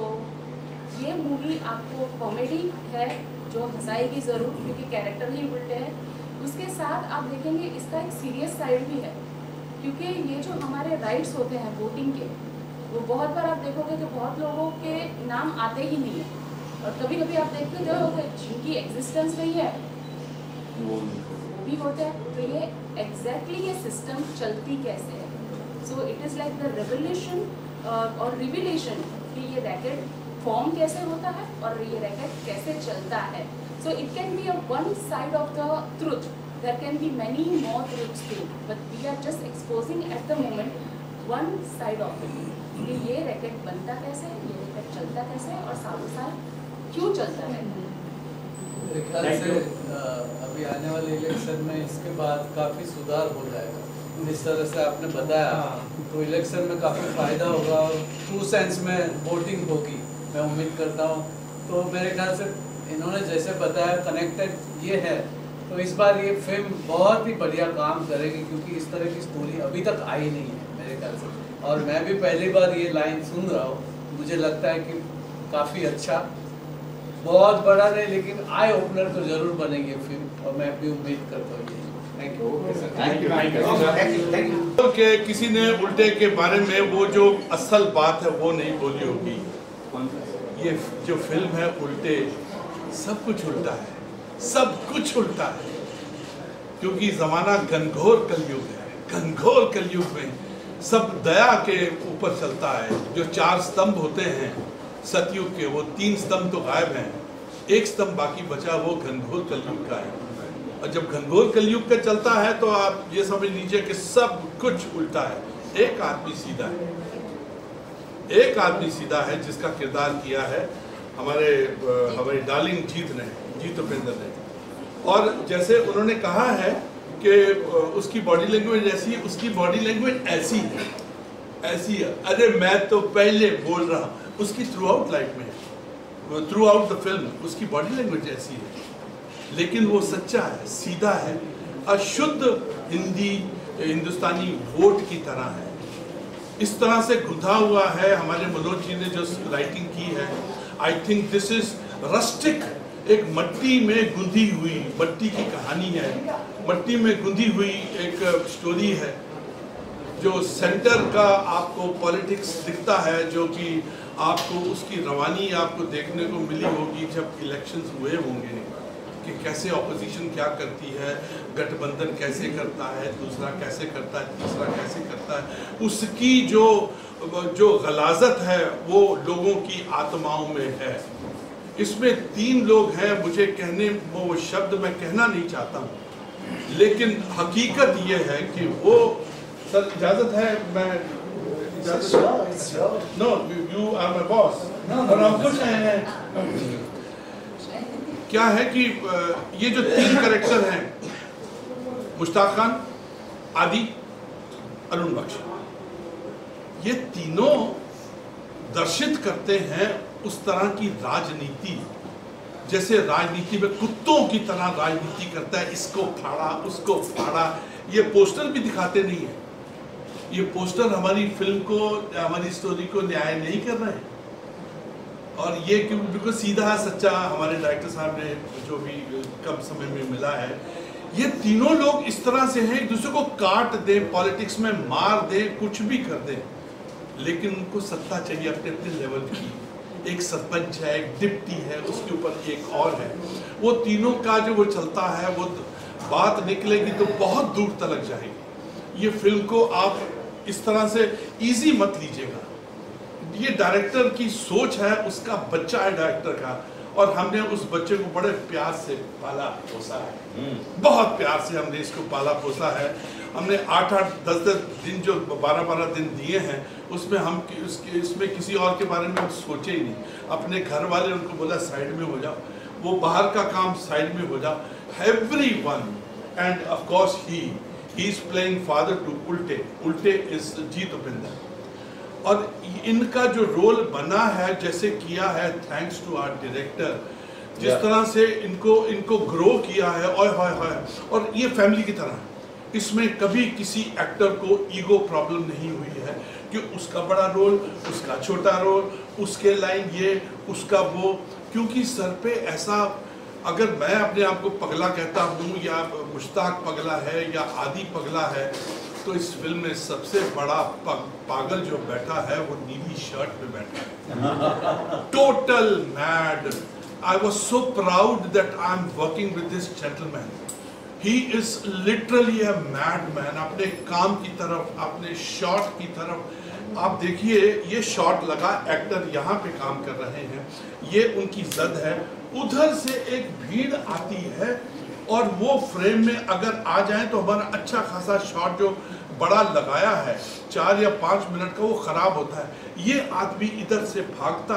ये मूवी आपको कॉमेडी है जो हंसाएगी ज़रूर क्योंकि कैरेक्टर ही उल्टे हैं। उसके साथ आप देखेंगे इसका एक सीरियस साइड भी है, क्योंकि ये जो हमारे राइट्स होते हैं वोटिंग के, वो बहुत बार आप देखोगे कि बहुत लोगों के नाम आते ही नहीं है, और कभी कभी आप देखते जो जिनकी एग्जिस्टेंस नहीं है वो भी होते हैं। तो ये एग्जैक्टली ये सिस्टम चलती कैसे है। So it is like the revolution और रिविलेशन कि ये रैकेट फॉर्म कैसे होता है और ये रैकेट कैसे चलता है। So it can be a one side of the truth, there can be many more truths too, but we are just exposing at the moment one side of it कि ये रैकेट बनता कैसे, ये racket चलता कैसे और सालों साल क्यों चलता है। मेरे ख्याल से अभी आने वाले इलेक्शन में इसके बाद काफ़ी सुधार हो जाएगा। जिस तरह से आपने बताया तो इलेक्शन में काफ़ी फ़ायदा होगा और ट्रू सेंस में वोटिंग होगी, मैं उम्मीद करता हूँ। तो मेरे ख्याल से इन्होंने जैसे बताया कनेक्टेड ये है, तो इस बार ये फिल्म बहुत ही बढ़िया काम करेगी क्योंकि इस तरह की स्टोरी अभी तक आई नहीं है मेरे ख्याल से, और मैं भी पहली बार ये लाइन सुन रहा हूँ। मुझे लगता है कि काफ़ी अच्छा, बहुत बड़ा नहीं लेकिन आई ओपनर तो जरूर बनेगी फिल्म, और मैं भी उम्मीद करता हूँ। Thank you. कि किसी ने उल्टे के बारे में वो जो असल बात है वो नहीं बोली होगी। ये जो फिल्म है उल्टे, सब कुछ उल्टा है, सब कुछ उल्टा है, क्योंकि जमाना घनघोर कलयुग है। घनघोर कलयुग में सब दया के ऊपर चलता है। जो 4 स्तंभ होते हैं सतयुग के, वो 3 स्तंभ तो गायब हैं, 1 स्तंभ बाकी बचा, वो घनघोर कलयुग का है। और जब घनघोर कलयुग का चलता है तो आप ये समझ लीजिए कि सब कुछ उल्टा है, एक आदमी सीधा है। एक आदमी सीधा है जिसका किरदार किया है हमारी डार्लिंग जीत उपेंद्र ने। और जैसे उन्होंने कहा है कि उसकी बॉडी लैंग्वेज ऐसी है, उसकी बॉडी लैंग्वेज ऐसी है। अरे मैं तो पहले बोल रहा, उसकी थ्रू आउट लाइफ में, थ्रू आउट द फिल्म उसकी बॉडी लैंग्वेज ऐसी है, लेकिन वो सच्चा है, सीधा है, अशुद्ध हिंदुस्तानी वोट की तरह है। इस तरह से गुंधा हुआ है हमारे मनोज जी ने जो राइटिंग की है। I think this is rustic, एक मट्टी में गुंधी हुई, मट्टी की कहानी है, मट्टी में गुंधी हुई एक स्टोरी है, जो सेंटर का आपको पॉलिटिक्स दिखता है, जो कि आपको उसकी रवानी आपको देखने को मिली होगी जब इलेक्शंस हुए होंगे, कि कैसे ऑपोजिशन क्या करती है, गठबंधन कैसे करता है, दूसरा कैसे करता है, तीसरा कैसे करता है, उसकी जो गलाजत है वो लोगों की आत्माओं में है। इसमें 3 लोग हैं, मुझे कहने वो शब्द मैं कहना नहीं चाहता हूँ, लेकिन हकीकत ये है कि वो सर इजाज़त है, मैं know you are my boss और हम कुछ हैं। क्या है कि ये जो 3 कैरेक्टर हैं, मुश्ताक खान, आदि, अरुण बख्श, ये तीनों दर्शित करते हैं उस तरह की राजनीति, जैसे राजनीति में कुत्तों की तरह राजनीति करता है, इसको फाड़ा उसको फाड़ा। ये पोस्टर भी दिखाते नहीं है, ये पोस्टर हमारी फिल्म को, हमारी स्टोरी को न्याय नहीं कर रहे हैं। और ये बिल्कुल सीधा सच्चा हमारे डायरेक्टर साहब ने जो भी कम समय में मिला है, ये तीनों लोग इस तरह से हैं, एक दूसरे को काट दे, पॉलिटिक्स में मार दे, कुछ भी कर दे, लेकिन उनको सत्ता चाहिए अपने अपने लेवल की। एक सरपंच है, एक डिप्टी है, उसके ऊपर एक और है। वो तीनों का जो वो चलता है, वो बात निकलेगी तो बहुत दूर तक जाएगी। ये फिल्म को आप इस तरह से इजी मत लीजिएगा। ये डायरेक्टर की सोच है, उसका बच्चा है डायरेक्टर का, और हमने उस बच्चे को बड़े प्यार से पाला पोसा है, बहुत प्यार से हमने इसको पाला पोसा है। हमने 8-8, 10-10 दिन, जो 12-12 दिन दिए हैं, उसमें हम इसमें किसी और के बारे में सोचे ही नहीं। अपने घर वाले उनको बोला साइड में हो जाओ, वो बाहर का काम साइड में हो जाओ। Everyone, and of course he is playing father to Ulte is Jeet Upendra. और इनका जो रोल बना है, जैसे किया है, थैंक्स टू आवर डायरेक्टर, जिस तरह से इनको ग्रो किया है, और ये फैमिली की तरह। इसमें कभी किसी एक्टर को ईगो प्रॉब्लम नहीं हुई है कि उसका बड़ा रोल, उसका छोटा रोल, उसके लाइन ये, उसका वो, क्योंकि सर पे ऐसा, अगर मैं अपने आप को पगला कहता हूँ, या मुश्ताक पगला है, या आदि पगला है, तो इस फिल्म में सबसे बड़ा पागल जो बैठा है वो नीली शर्ट में बैठा है, total mad. I was so proud that I am working with this gentleman. He is literally a mad man, अपने काम की तरफ, अपने शॉट की तरफ। आप देखिए, ये शॉट लगा, एक्टर यहाँ पे काम कर रहे हैं, ये उनकी जद है, उधर से एक भीड़ आती है, और वो फ्रेम में अगर आ जाए तो हमारा अच्छा खासा शॉट जो बड़ा लगाया है 4 या 5 मिनट का, वो खराब होता है। ये आदमी इधर से भागता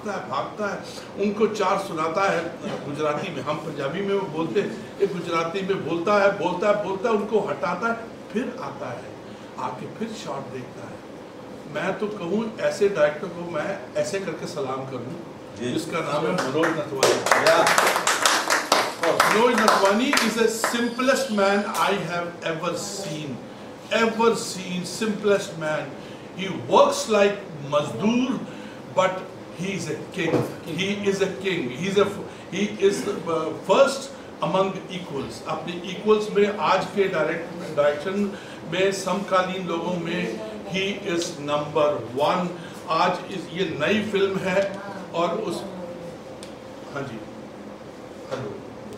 है, उनको 4 सुनाता है गुजराती में, हम पंजाबी में वो बोलते हैं, एक गुजराती में बोलता है, उनको हटाता है, फिर आता है, आके फिर शॉट देखता है। मैं तो कहूँ ऐसे डायरेक्टर को मैं ऐसे करके सलाम करूँ, जिसका नाम है Manoj Nathwani. Manoj Nathwani is the simplest man I have ever seen. Simplest man. He works like Mazdoor, but he is a king. He is a king. He is first among equals. अपने equals में, आज के direction में, समकालीन लोगों में he is number 1. आज ये नई फिल्म है, और उस, हाँ जी, hello,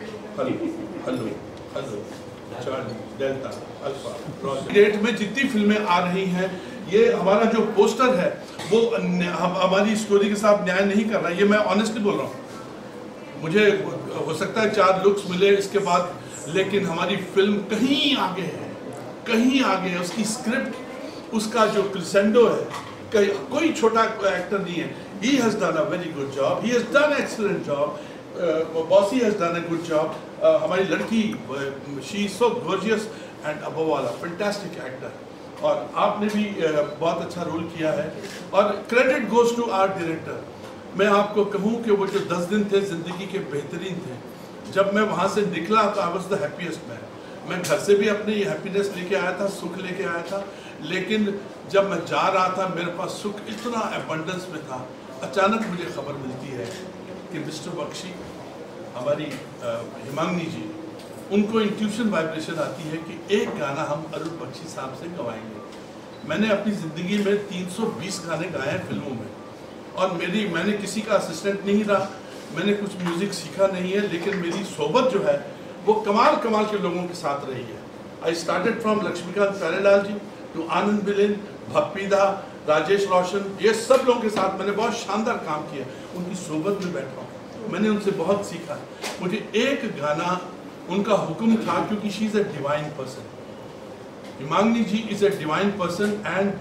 Charlie, delta, alpha, date में जितनी फिल्में आ रही हैं, ये हमारा जो पोस्टर है वो हमारी स्टोरी के साथ न्याय नहीं कर रहा है। ये मैं ऑनेस्टली बोल रहा हूँ। मुझे हो सकता है 4 लुक्स मिले इसके बाद, लेकिन हमारी फिल्म कहीं आगे है। उसकी स्क्रिप्ट, उसका जो क्रिसेंडो है, कोई छोटा एक्टर नहीं है. He has done a very good job. He has done excellent job. Bossy has done a good job. हमारी लड़की, she is so gorgeous and above all a fantastic actor. और आपने भी बहुत अच्छा रोल किया है. और credit goes to our director. मैं आपको कहूँ कि वो जो 10 दिन थे ज़िंदगी के बेहतरीन थे. जब मैं वहाँ से निकला तो I was the happiest man. मैं घर से भी अपनी हैप्पीनेस लेके आया था, सुख लेके आया था. लेकिन जब मैं जा रहा था मेरे पास सुख इतना एबंडेंस में था. अचानक मुझे खबर मिलती है कि मिस्टर बख्शी, हमारी हिमांगनी जी, उनको इंट्यूशन वाइब्रेशन आती है कि एक गाना हम अरुण बख्शी साहब से गवाएंगे. मैंने अपनी ज़िंदगी में 320 गाने गाए हैं फिल्मों में. और मैंने किसी का असिस्टेंट नहीं रहा, मैंने कुछ म्यूज़िक सीखा नहीं है, लेकिन मेरी सोबत जो है वो कमाल के लोगों के साथ रही है. I started from Laxmikant Pyarelal ji to Anand बिलेन, भप्पीदा, राजेश रोशन, ये सब लोगों के साथ मैंने बहुत शानदार काम किया. उनकी सोबत में बैठा हूँ, मैंने उनसे बहुत सीखा. मुझे एक गाना उनका हुक्म था, क्योंकि she is a divine person. Himangini ji is a divine person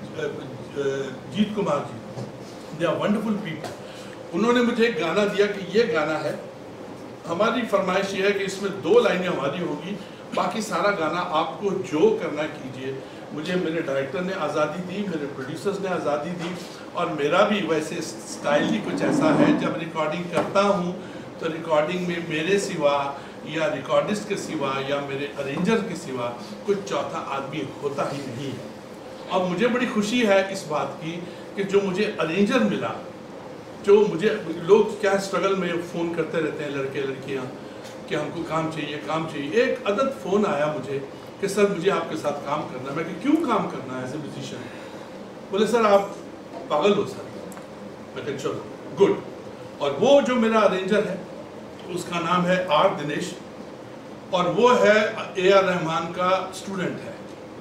and Jeet Kumar ji, they are wonderful people. उन्होंने मुझे एक गाना दिया कि ये गाना है, हमारी फरमाइश ये है कि इसमें 2 लाइनें हमारी होगी, बाकी सारा गाना आपको जो करना कीजिए. मुझे मेरे डायरेक्टर ने आज़ादी दी, मेरे प्रोड्यूसर्स ने आज़ादी दी. और मेरा भी वैसे स्टाइल ही कुछ ऐसा है, जब रिकॉर्डिंग करता हूँ तो रिकॉर्डिंग में मेरे सिवा या रिकॉर्डिस्ट के सिवा या मेरे अरेंजर के सिवा कोई चौथा आदमी होता ही नहीं है. और मुझे बड़ी खुशी है इस बात की कि जो मुझे अरेंजर मिला, जो मुझे लोग क्या स्ट्रगल में फ़ोन करते रहते हैं लड़के लड़कियां कि हमको काम चाहिए. एक अदद फ़ोन आया मुझे कि सर मुझे आपके साथ काम करना है. मैं कि क्यों काम करना है एज ए म्यूजिशियन? बोले सर आप पागल हो सर. मैं कहा चलो गुड. और वो जो मेरा अरेंजर है उसका नाम है आर दिनेश, और वो है AR रहमान का स्टूडेंट है.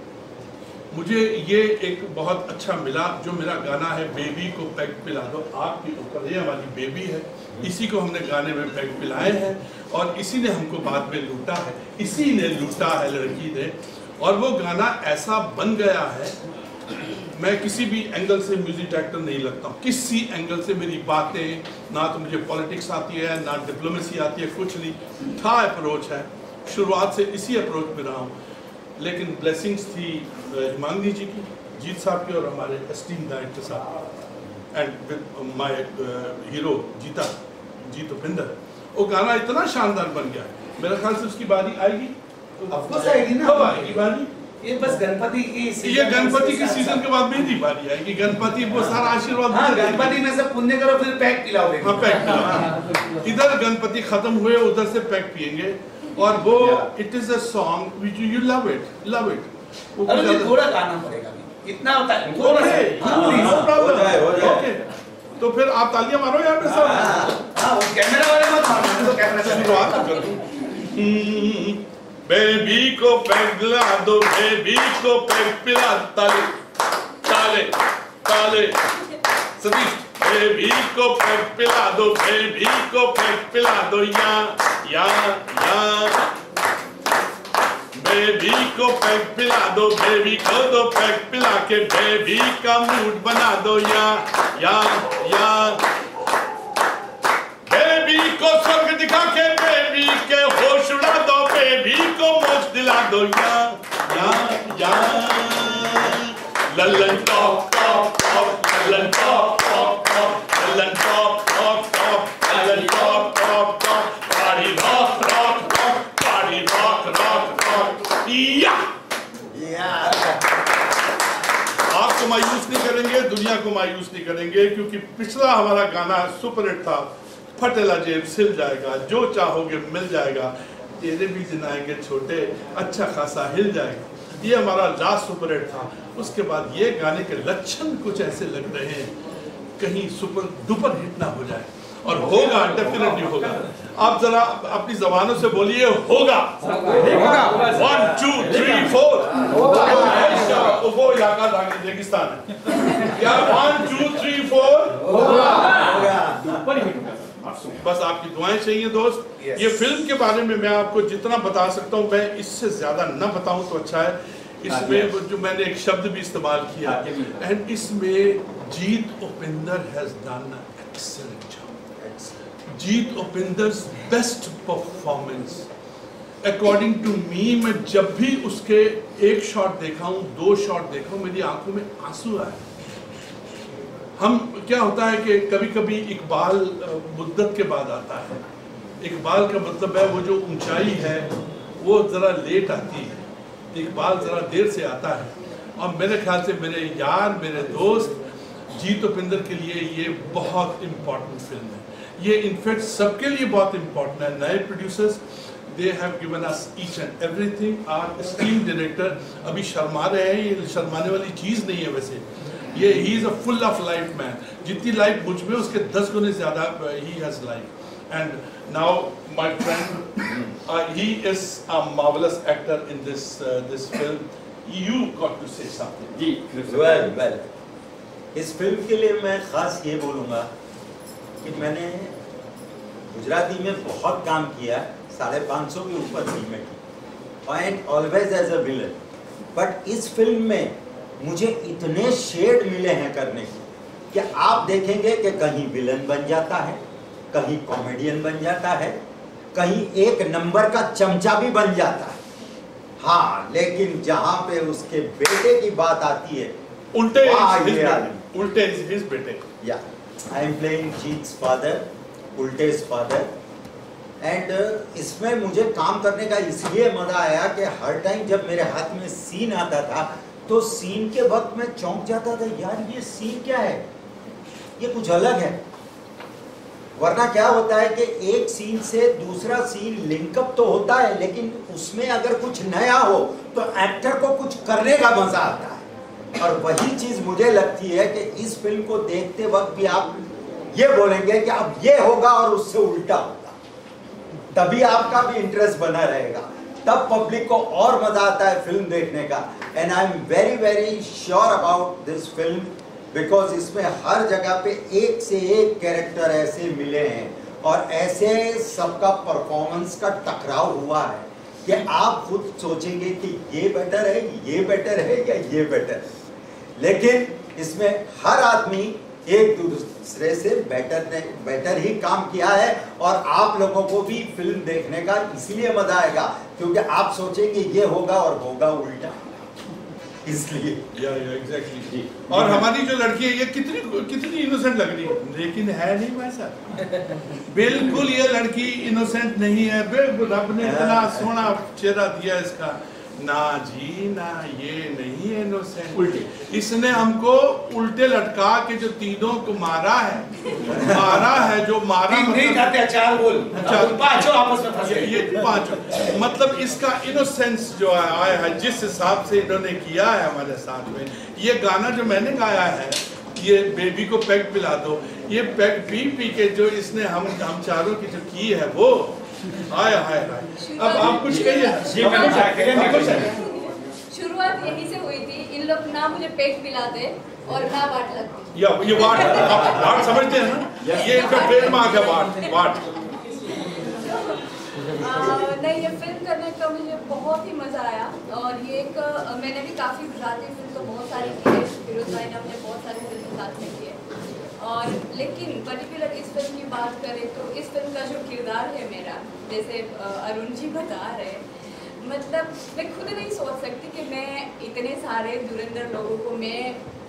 मुझे ये एक बहुत अच्छा मिला. जो मेरा गाना है बेबी को पैक पिला दो आपके ऊपर, ये हमारी बेबी है, इसी को हमने गाने में पैक पिलाए हैं. और इसी ने हमको बाद में लूटा है, इसी ने लूटा है लड़की ने. और वो गाना ऐसा बन गया है, मैं किसी भी एंगल से म्यूजिक डायरेक्टर नहीं लगता हूँ. किसी एंगल से मेरी बातें, ना तो मुझे पॉलिटिक्स आती है ना डिप्लोमेसी आती है, कुछ नहीं. था अप्रोच है, शुरुआत से इसी अप्रोच में रहा हूँ. लेकिन ब्लेसिंग्स थी हिमांगनी जी की, जीत साहब की, और हमारे एस्टीम डायरेक्टर साहब and with my hero Jeet Upinder. वो गाना इतना शानदार बन गया. मेरे ख्याल से उसकी बारी आएगी. ऑफ कोर्स आएगी ना. कब आएगी बारी? ये बस गणपति की ये गणपति के सीजन के बाद मेरी बारी आएगी. गणपति वो सारा आशीर्वाद. हाँ, गणपति में से पुण्य करो फिर पैक पिलाओगे. हाँ पैक पिलाओ. इधर गणपति खत्म हुए, उधर से पैक पियेंगे. और वो it is a song which you love it. अरे थोड़ा गाना पड़ेगा, इतना होता है थोड़ा सा. ओके, तो फिर आप तालियां मारो यहाँ पे सब. हाँ, वो कैमरा वाले मत मारो, तो कैमरा शुरुआत कर दूं. बेबी को पैक पिला दो, बेबी को पैक पिला. ताले ताले ताले सतीश. बेबी को पैक पिला दो, बेबी को पैक पिला दो. या बेबी को पैक पिला दो, बेबी को दो पैक पिला के बेबी का मूड बना दो. या बेबी को स्वर्ग दिखा के बेबी के होश उड़ा दो, बेबी को मोक्ष दिला दो. या Lalan top top top, Lalan top top top, Lalan top top top, Lalan top top top. Party rock rock rock, party rock rock rock. या आपको मायूस नहीं करेंगे, दुनिया को मायूस नहीं करेंगे, क्योंकि पिछला हमारा गाना सुपरहिट था. फटेला जेब सिल जाएगा, जो चाहोगे मिल जाएगा, तेरे भी दिन आएंगे छोटे, अच्छा खासा हिल जाएगा. ये हमारा लास्ट सुपरहिट था. उसके बाद ये गाने के लक्षण कुछ ऐसे लग रहे हैं कहीं सुपर डुपर हिट ना हो जाए. और होगा, डेफिनेटली होगा. आप जरा अपनी जबानों से बोलिए होगा. 1 2 3 4. वो रेगिस्तान है क्या? 1 2 3 4. बस आपकी दुआएं चाहिए दोस्त. ये फिल्म के बारे में मैं आपको जितना बता सकता हूँ, मैं इससे ज्यादा न बताऊं तो अच्छा है. इसमें जो मैंने एक शब्द भी इस्तेमाल किया, एंड इसमें Jeet Upinder has done excellent job. Jeet Upinder's best performance according to me. मैं जब भी उसके एक शॉट देखा हूँ, 2 शॉट देखा हूँ, मेरी आंखों में आंसू आए। हम क्या होता है कि कभी कभी इकबाल मुद्दत के बाद आता है। इकबाल का मतलब है वो जो ऊंचाई है वो ज़रा लेट आती है, इकबाल ज़रा देर से आता है। और मेरे ख्याल से मेरे यार, मेरे दोस्त, जीत उपिंदर के लिए ये बहुत इम्पॉर्टेंट फिल्म है। ये इनफैक्ट सबके लिए बहुत इम्पॉर्टेंट है। नए producers, they have given us each and everything। our esteemed director अभी शर्मा रहे हैं, ये शर्माने वाली चीज़ नहीं है वैसे। ये he is a full of life man। जितनी लाइफ मुझ में उसके 10 गुने ज़्यादा he has life। and now my friend he is a marvelous actor in this film। you got to say something। जी well इस फिल्म के लिए मैं ख़ास ये बोलूँगा कि मैंने गुजराती में बहुत काम किया, 550 के ऊपर फिल्में की, and always as a villain. But इस फिल्म में मुझे इतने शेड मिले हैं करने के कि आप देखेंगे कि कहीं विलन बन जाता है, कहीं कॉमेडियन बन जाता है, कहीं एक नंबर का चमचा भी बन जाता है। हाँ, लेकिन जहाँ पे उसके बेटे की बात आती है, उल्टे his बेटे। या I am playing Jeet's father, Ulte's father. And इसमें मुझे काम करने का इसलिए मजा आया कि हर टाइम जब मेरे हाथ में सीन आता था तो सीन के वक्त मैं चौंक जाता था, यार ये सीन क्या है, ये कुछ अलग है। वरना क्या होता है कि एक सीन से दूसरा सीन लिंकअप तो होता है, लेकिन उसमें अगर कुछ नया हो तो एक्टर को कुछ करने का मजा आता है। और वही चीज मुझे लगती है कि इस फिल्म को देखते वक्त भी आप ये बोलेंगे कि अब ये होगा और उससे उल्टा होगा, तभी आपका भी इंटरेस्ट बना रहेगा, तब पब्लिक को और मजा आता है फिल्म देखने का। And I am very very sure about this film because इसमें हर जगह पे एक से एक कैरेक्टर ऐसे मिले हैं और ऐसे सबका परफॉर्मेंस का टकराव हुआ है कि आप खुद सोचेंगे कि ये बेटर है, ये बेटर है या ये बेटर है। लेकिन इसमें हर आदमी एक दूसरे से बेटर ही काम किया है और आप लोगों को भी फिल्म देखने का इसलिए मजा आएगा क्योंकि आप सोचेंगे ये होगा और होगा उल्टा, इसलिए। या एग्जैक्टली। और हमारी जो लड़की है ये कितनी इनोसेंट लग रही है, लेकिन है नहीं वैसा। बिल्कुल ये लड़की इनोसेंट नहीं है। रब ने इतना सोना चेहरा दिया इसका, ना जी ना, ये नहीं है इनोसेंट। उल्टे इसने हमको उल्टे लटका के जो तीनों को मारा है जो मारा नहीं जाते, चार बोल, पांचों आपस में फंसे। ये पांचों मतलब इसका इनोसेंस जो आया है, जिस हिसाब से इन्होंने किया है हमारे साथ में। ये गाना जो मैंने गाया है, ये बेबी को पैक पिला दो, ये पैक पी के जो इसने हम चारों की जो की है वो हाय हाय हाय। अब आप कुछ कहिए। शुरुआत यहीं से हुई थी, इन लोग ना मुझे पेट पिलाते और ना वाट लगती। या ये वाट समझते हैं ना, ये इनका ट्रेडमार्क है, वाट। नहीं, ये फिल्म करने का मुझे बहुत ही मजा आया और ये एक मैंने भी काफ़ी गुजराती फिल्म तो बहुत सारी की है, फिरोज भाई ने हमने बहुत सारी फिल्म साथ में की है। और लेकिन पर्टिकुलर इस फिल्म की बात करें तो इस फिल्म का जो किरदार है मेरा, जैसे अरुण जी बता रहे, मतलब मैं खुद नहीं सोच सकती कि मैं इतने सारे धुरंधर लोगों को मैं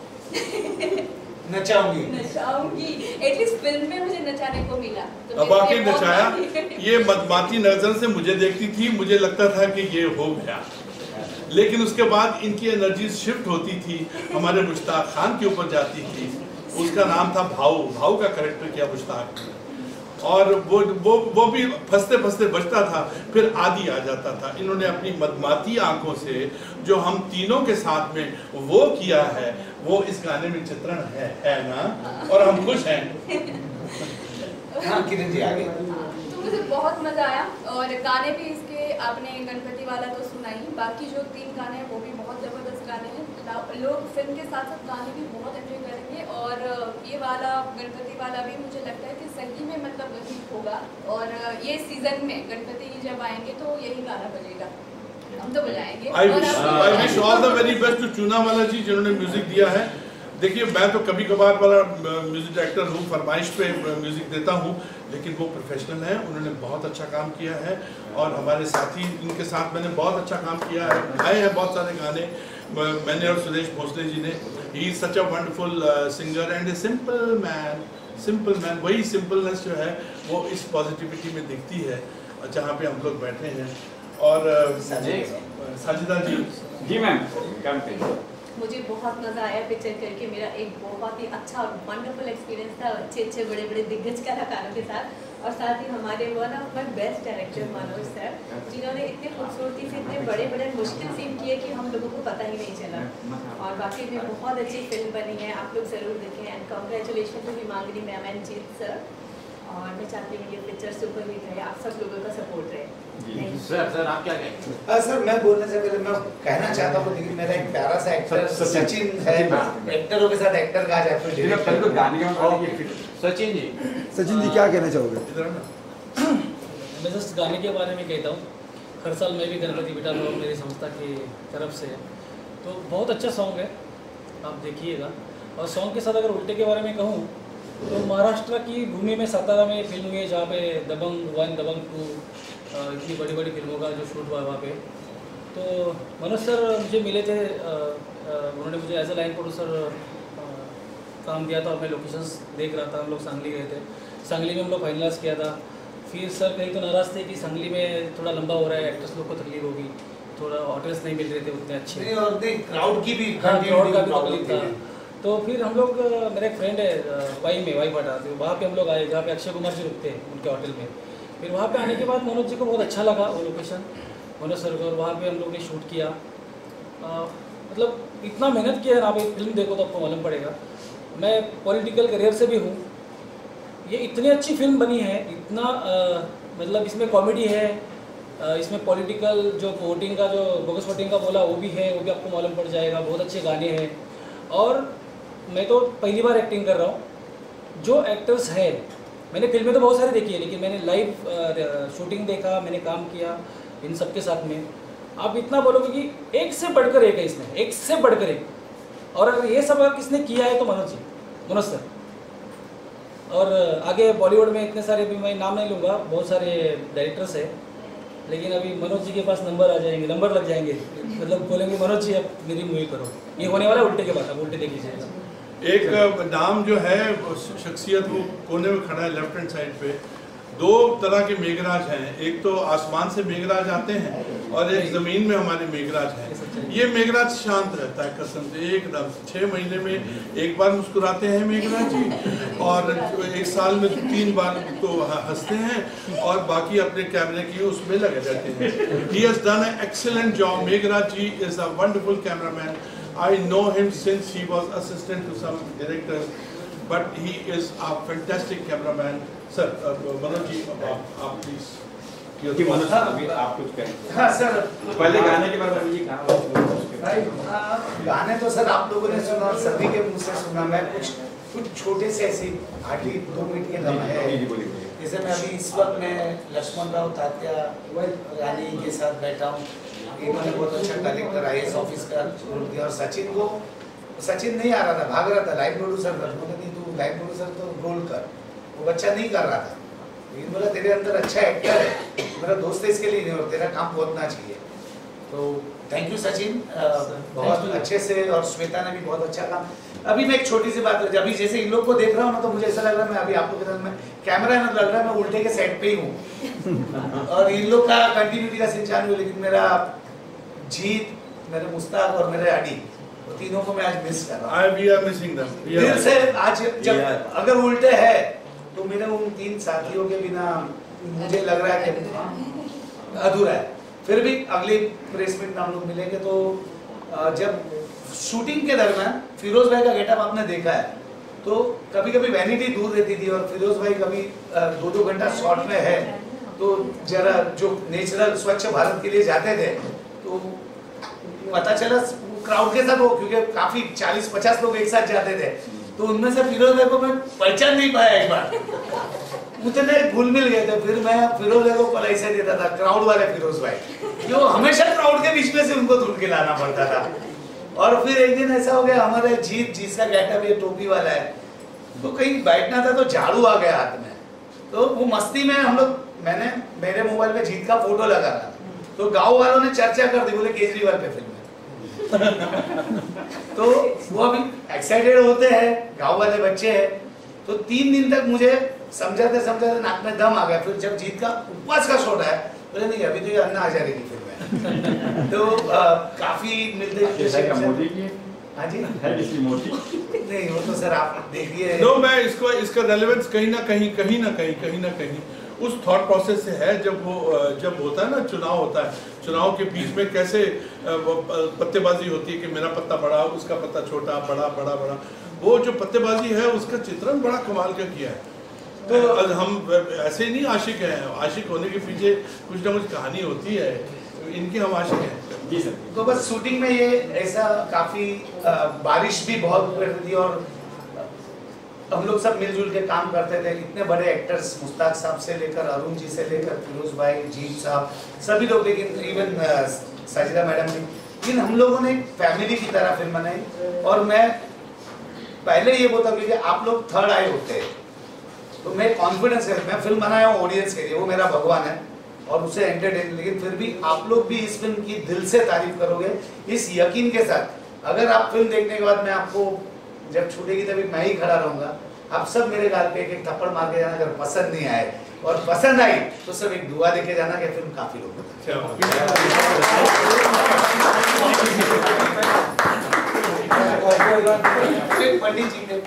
नचाऊंगी। एटलीस्ट फिल्म में मुझे नचाने को मिला तो अब आके नचाया। ये मदमाती नजर से मुझे देखती थी, मुझे लगता था कि ये हो गया, लेकिन उसके बाद इनकी एनर्जी शिफ्ट होती थी, हमारे मुश्ताक खान के ऊपर जाती थी। उसका नाम था भाऊ का कैरेक्टर किया मुश्ताक, और वो भी फंसते फंसते बचता था, फिर आदि आ जाता था। इन्होंने अपनी मदमाती आंखों से जो हम तीनों के साथ में वो किया है, वो इस गाने में चित्रण है ना, और हम खुश हैं। हाँ किरण जी आगे। तो मुझे बहुत मजा आया और गाने भी इसके आपने गणपति वाला तो सुना ही, बाकी जो 3 गाने हैं वो भी बहुत ज़बरदस्त गाने हैं। लोग फिल्म के साथ साथ गाने भी बहुत एंजॉय करेंगे और ये वाला गणपति वाला भी मुझे लगता है कि सही में मतलब हिट होगा और ये सीज़न में गणपति जब आएंगे तो यही गाना बजेगा। हम तो बजाएंगे। I wish all the very best to Chunawala ji जिन्होंने म्यूजिक दिया है। देखिए मैं तो कभी कभार वाला म्यूजिक डायरेक्टर हूँ, फरमाइश पे म्यूजिक देता हूँ, लेकिन वो प्रोफेशनल है, उन्होंने बहुत अच्छा काम किया है और हमारे साथी इनके साथ मैंने बहुत अच्छा काम किया है, गाए हैं बहुत सारे गाने मैंने और सुरेश भोसले जी ने। He is such a wonderful singer and a simple man. वही सिंपलनेस जो है वो इस पॉजिटिविटी में दिखती है जहाँ पे हम लोग बैठे हैं। और साजिदा जी मैम काम पे मुझे बहुत मज़ा आया पिक्चर करके। मेरा एक बहुत ही अच्छा और वंडरफुल एक्सपीरियंस था अच्छे बड़े दिग्गज कलाकारों के साथ, और साथ ही हमारे one of my best director Manoj sir, जिन्होंने इतने खूबसूरती से इतने बड़े मुश्किल सीन किए कि हम लोगों को पता ही नहीं चला। और वाकई में बहुत अच्छी फिल्म बनी है, आप लोग ज़रूर देखें। And congratulation to Himangini ma'am and Jeet sir. और मैं चाहती हूँ ये पिक्चर सुपर हिट रहे, आप सब लोगों का सपोर्ट रहे। सर आप क्या कहेंगे? सर मैं बोलने से पहले मैं कहना चाहता हूँ, लेकिन मेरा एक प्यारा सा एक्टर सचिन है, एक्टरों के साथ एक्टर कहा जाए तो सचिन जी क्या कहना चाहोगे? मैं जस्ट गाने के बारे में कहता हूँ। हर साल मैं भी गणपति बिठा रहा हूँ मेरी संस्था की तरफ से, तो बहुत अच्छा सॉन्ग है, आप देखिएगा। और सॉन्ग के साथ अगर उल्टे के बारे में कहूँ तो महाराष्ट्र की भूमि में सातारा में फिल्म हुई है जहाँ पे दबंग 1 दबंग 2 इतनी बड़ी फिल्मों का जो शूट हुआ वहाँ पे। तो मनोज सर मुझे मिले थे, उन्होंने मुझे एज ए लाइन प्रोड्यूसर काम दिया था और मैं लोकेशंस देख रहा था। हम लोग सांगली गए थे, सांगली में हम लोग फाइनलाइज किया था। फिर सर कहीं तो नाराज़ थे कि सांगली में थोड़ा लंबा हो रहा है, एक्टर्स लोग को तकलीफ होगी, थोड़ा होटल्स नहीं मिल रहे थे उतने अच्छे, और क्राउड की भी क्राउड का भी तकलीफ था। तो फिर हम लोग, मेरा एक फ्रेंड है वाई भाटा, तो वहाँ पे हम लोग आए जहाँ पे अक्षय कुमार जी रुकते हैं उनके होटल में। फिर वहाँ पे आने के बाद मनोज जी को बहुत अच्छा लगा वो लोकेशन, मनोज सर को, और वहाँ पे हम लोग ने शूट किया। मतलब इतना मेहनत किया है ना, आप एक फिल्म देखो तो आपको मालूम पड़ेगा। मैं पॉलिटिकल करियर से भी हूँ, ये इतनी अच्छी फिल्म बनी है, इतना मतलब इसमें कॉमेडी है, इसमें पॉलिटिकल जो वोटिंग का जो बोगस वोटिंग का बोला वो भी है, वो भी आपको मालूम पड़ जाएगा। बहुत अच्छे गाने हैं और मैं तो पहली बार एक्टिंग कर रहा हूँ। जो एक्टर्स है, मैंने फिल्में तो बहुत सारी देखी है, लेकिन मैंने लाइव शूटिंग देखा, मैंने काम किया इन सब के साथ में। आप इतना बोलोगे कि एक से बढ़कर एक है इसमें, एक से बढ़कर एक। और अगर ये सब अगर किसने किया है तो मनोज सर। और आगे बॉलीवुड में इतने सारे, भी मैं नाम नहीं लूँगा, बहुत सारे डायरेक्टर्स है, लेकिन अभी मनोज जी के पास नंबर आ जाएंगे, नंबर लग जाएंगे, मतलब बोलेंगे मनोज जी अब मेरी मूवी करो। ये होने वाला उल्टे के बाद, अब उल्टे देख लीजिएगा। एक नाम जो है शख्सियत वो कोने में खड़ा है लेफ्ट हैंड साइड पे। दो तरह के मेघराज हैं, एक तो आसमान से मेघराज आते हैं और एक ज़मीन में हमारे मेघराज हैं। ये मेघराज शांत रहता है कसम से, एकदम 6 महीने में एक बार मुस्कुराते हैं मेघराज जी, और एक साल में 3 बार तो हंसते हैं और बाकी अपने कैमरे की उसमें लगे रहते हैं। He has done an excellent job. Meghraj ji is a wonderful cameraman. I know him since he was assistant to some directors, but he is a fantastic cameraman. Sir, Manoj ji आप प्लीज। मनोज अभी आप कुछ कहें। हाँ सर, पहले गाने के बारे में ये कहा। गाने तो सर आप लोगों ने सुना, सभी के मुंह से सुना। मैं कुछ छोटे से ऐसे हार्डली 2 मिनट के गाने हैं। जैसे मैं अभी इस वक्त मैं लक्ष्मण राव तात्या रानी के साथ बैठा हूँ, इन्होंने बहुत अच्छा कलेक्टर IAS ऑफिस का रोल किया। और सचिन नहीं आ रहा था, भाग रहा था, लाइव प्रोड्यूसर था, बोला नहीं तू लाइव प्रोड्यूसर तो रोल कर, वो बच्चा नहीं कर रहा था, लेकिन बोला तेरे अंदर अच्छा एक्टर है, मेरा दोस्त है इसके लिए नहीं, और तेरा काम पहुंचना चाहिए। तो थैंक यू सचिन, बहुत अच्छे से। और श्वेता ने भी बहुत अच्छा काम। अभी मैं एक छोटी सी बात, अभी जैसे इन लोग को देख रहा हूँ ना, तो मुझे ऐसा लग रहा है मैं अभी आप लोग के साथ में कैमरा में लग रहा है मैं उल्टे के सेट पे ही हूँ और इन लोग का कंटिन्यूटी का सीन चालू है। लेकिन मेरा जीत, मेरे मुस्ताक और मेरे आडी, तो तीनों को मैं आज मिस कर रहा हूँ। We are missing them. दिल से आज जब अगर उल्टे है तो मेरे उन 3 साथियों के बिना मुझे लग रहा है कि अधूरा है। फिर भी अगली प्रेस मीट में हम लोग मिलेंगे। तो जब शूटिंग के दरमियान फिरोज भाई का गेटअप आपने देखा है, तो कभी कभी वैनिटी दूर रहती थी और फिरोज भाई कभी 2-2 घंटा शॉट में है, तो जरा जो नेचुरल स्वच्छ भारत के लिए जाते थे, तो पता चला क्राउड के साथ वो, क्योंकि काफी 40-50 लोग एक साथ जाते थे, तो उनमें से फिरोज भाई को मैं पहचान नहीं पाया एक बार। उतने घुल मिल गए थे। फिर मैं फिरोज को पलाई से देता था, क्राउड वाले फिरोज भाई, जो हमेशा क्राउड के बीच में से उनको ढूंढ के लाना पड़ता था। और फिर एक दिन ऐसा हो गया, हमारे जिसका गेटअप ये टोपी वाला है, तो कहीं बैठना था तो झाड़ू आ गया हाथ में, तो वो मस्ती में हम लोग, मैंने मेरे मोबाइल में जीत का फोटो लगा रहा, तो गांव वालों ने चर्चा कर दी, बोले केजरीवाल पे फिल्म है। तो वो अभी एक्साइटेड होते हैं, गांव वाले बच्चे हैं, तो 3 दिन तक मुझे समझाते समझाते नाक में दम आ गया। फिर जब जीत का उपवास का शॉट आया, बोले नहीं अभी तो ये अन्ना हजारे की फिल्म है। तो काफी मिलते हाँ जी नहीं, वो तो सर आप देखिए। नो, मैं इसका रेलेवेंस कहीं ना कहीं उस थॉट प्रोसेस से है। जब होता है ना, चुनाव होता है, चुनाव के बीच में कैसे पत्तेबाजी होती है कि मेरा पत्ता बड़ा, उसका पत्ता छोटा, बड़ा, वो जो पत्तेबाजी है उसका चित्रण बड़ा कमाल का किया है। तो हम ऐसे नहीं आशिक हैं, आशिक होने के पीछे कुछ ना कुछ कहानी होती है, इनके हम आशिक हैं। जी सर। तो बस शूटिंग में ये ऐसा काफी बारिश भी बहुत पड़ रही थी और हम लोग सब मिलजुल के काम करते थे। इतने बड़े एक्टर्स, मुश्ताक साहब से लेकर अरुण जी से लेकर फिरोज भाई, जीत साहब, सभी लोग, लेकिन इवन साजिदा मैडम भी, लेकिन हम लोगों ने फैमिली की तरह फिल्म बनाई। और मैं पहले ये बोलता हूँ कि आप लोग थर्ड आई होते हैं, तो मैं कॉन्फिडेंस है, मैं फिल्म बनाया हूँ ऑडियंस के लिए, वो मेरा भगवान है और उसे एंटरटेन, लेकिन फिर भी आप लोग भी इस फिल्म की दिल से तारीफ करोगे, इस यकीन के साथ। अगर आप फिल्म देखने के बाद मैं आपको जब छूटेगी तभी मैं ही खड़ा रहूंगा, आप सब मेरे गाल पे एक थप्पड़ मार के जाना, अगर पसंद नहीं आए और पसंद आई तो सब एक दुआ देके जाना कि फिल्म काफी लोग। पंडित जी ने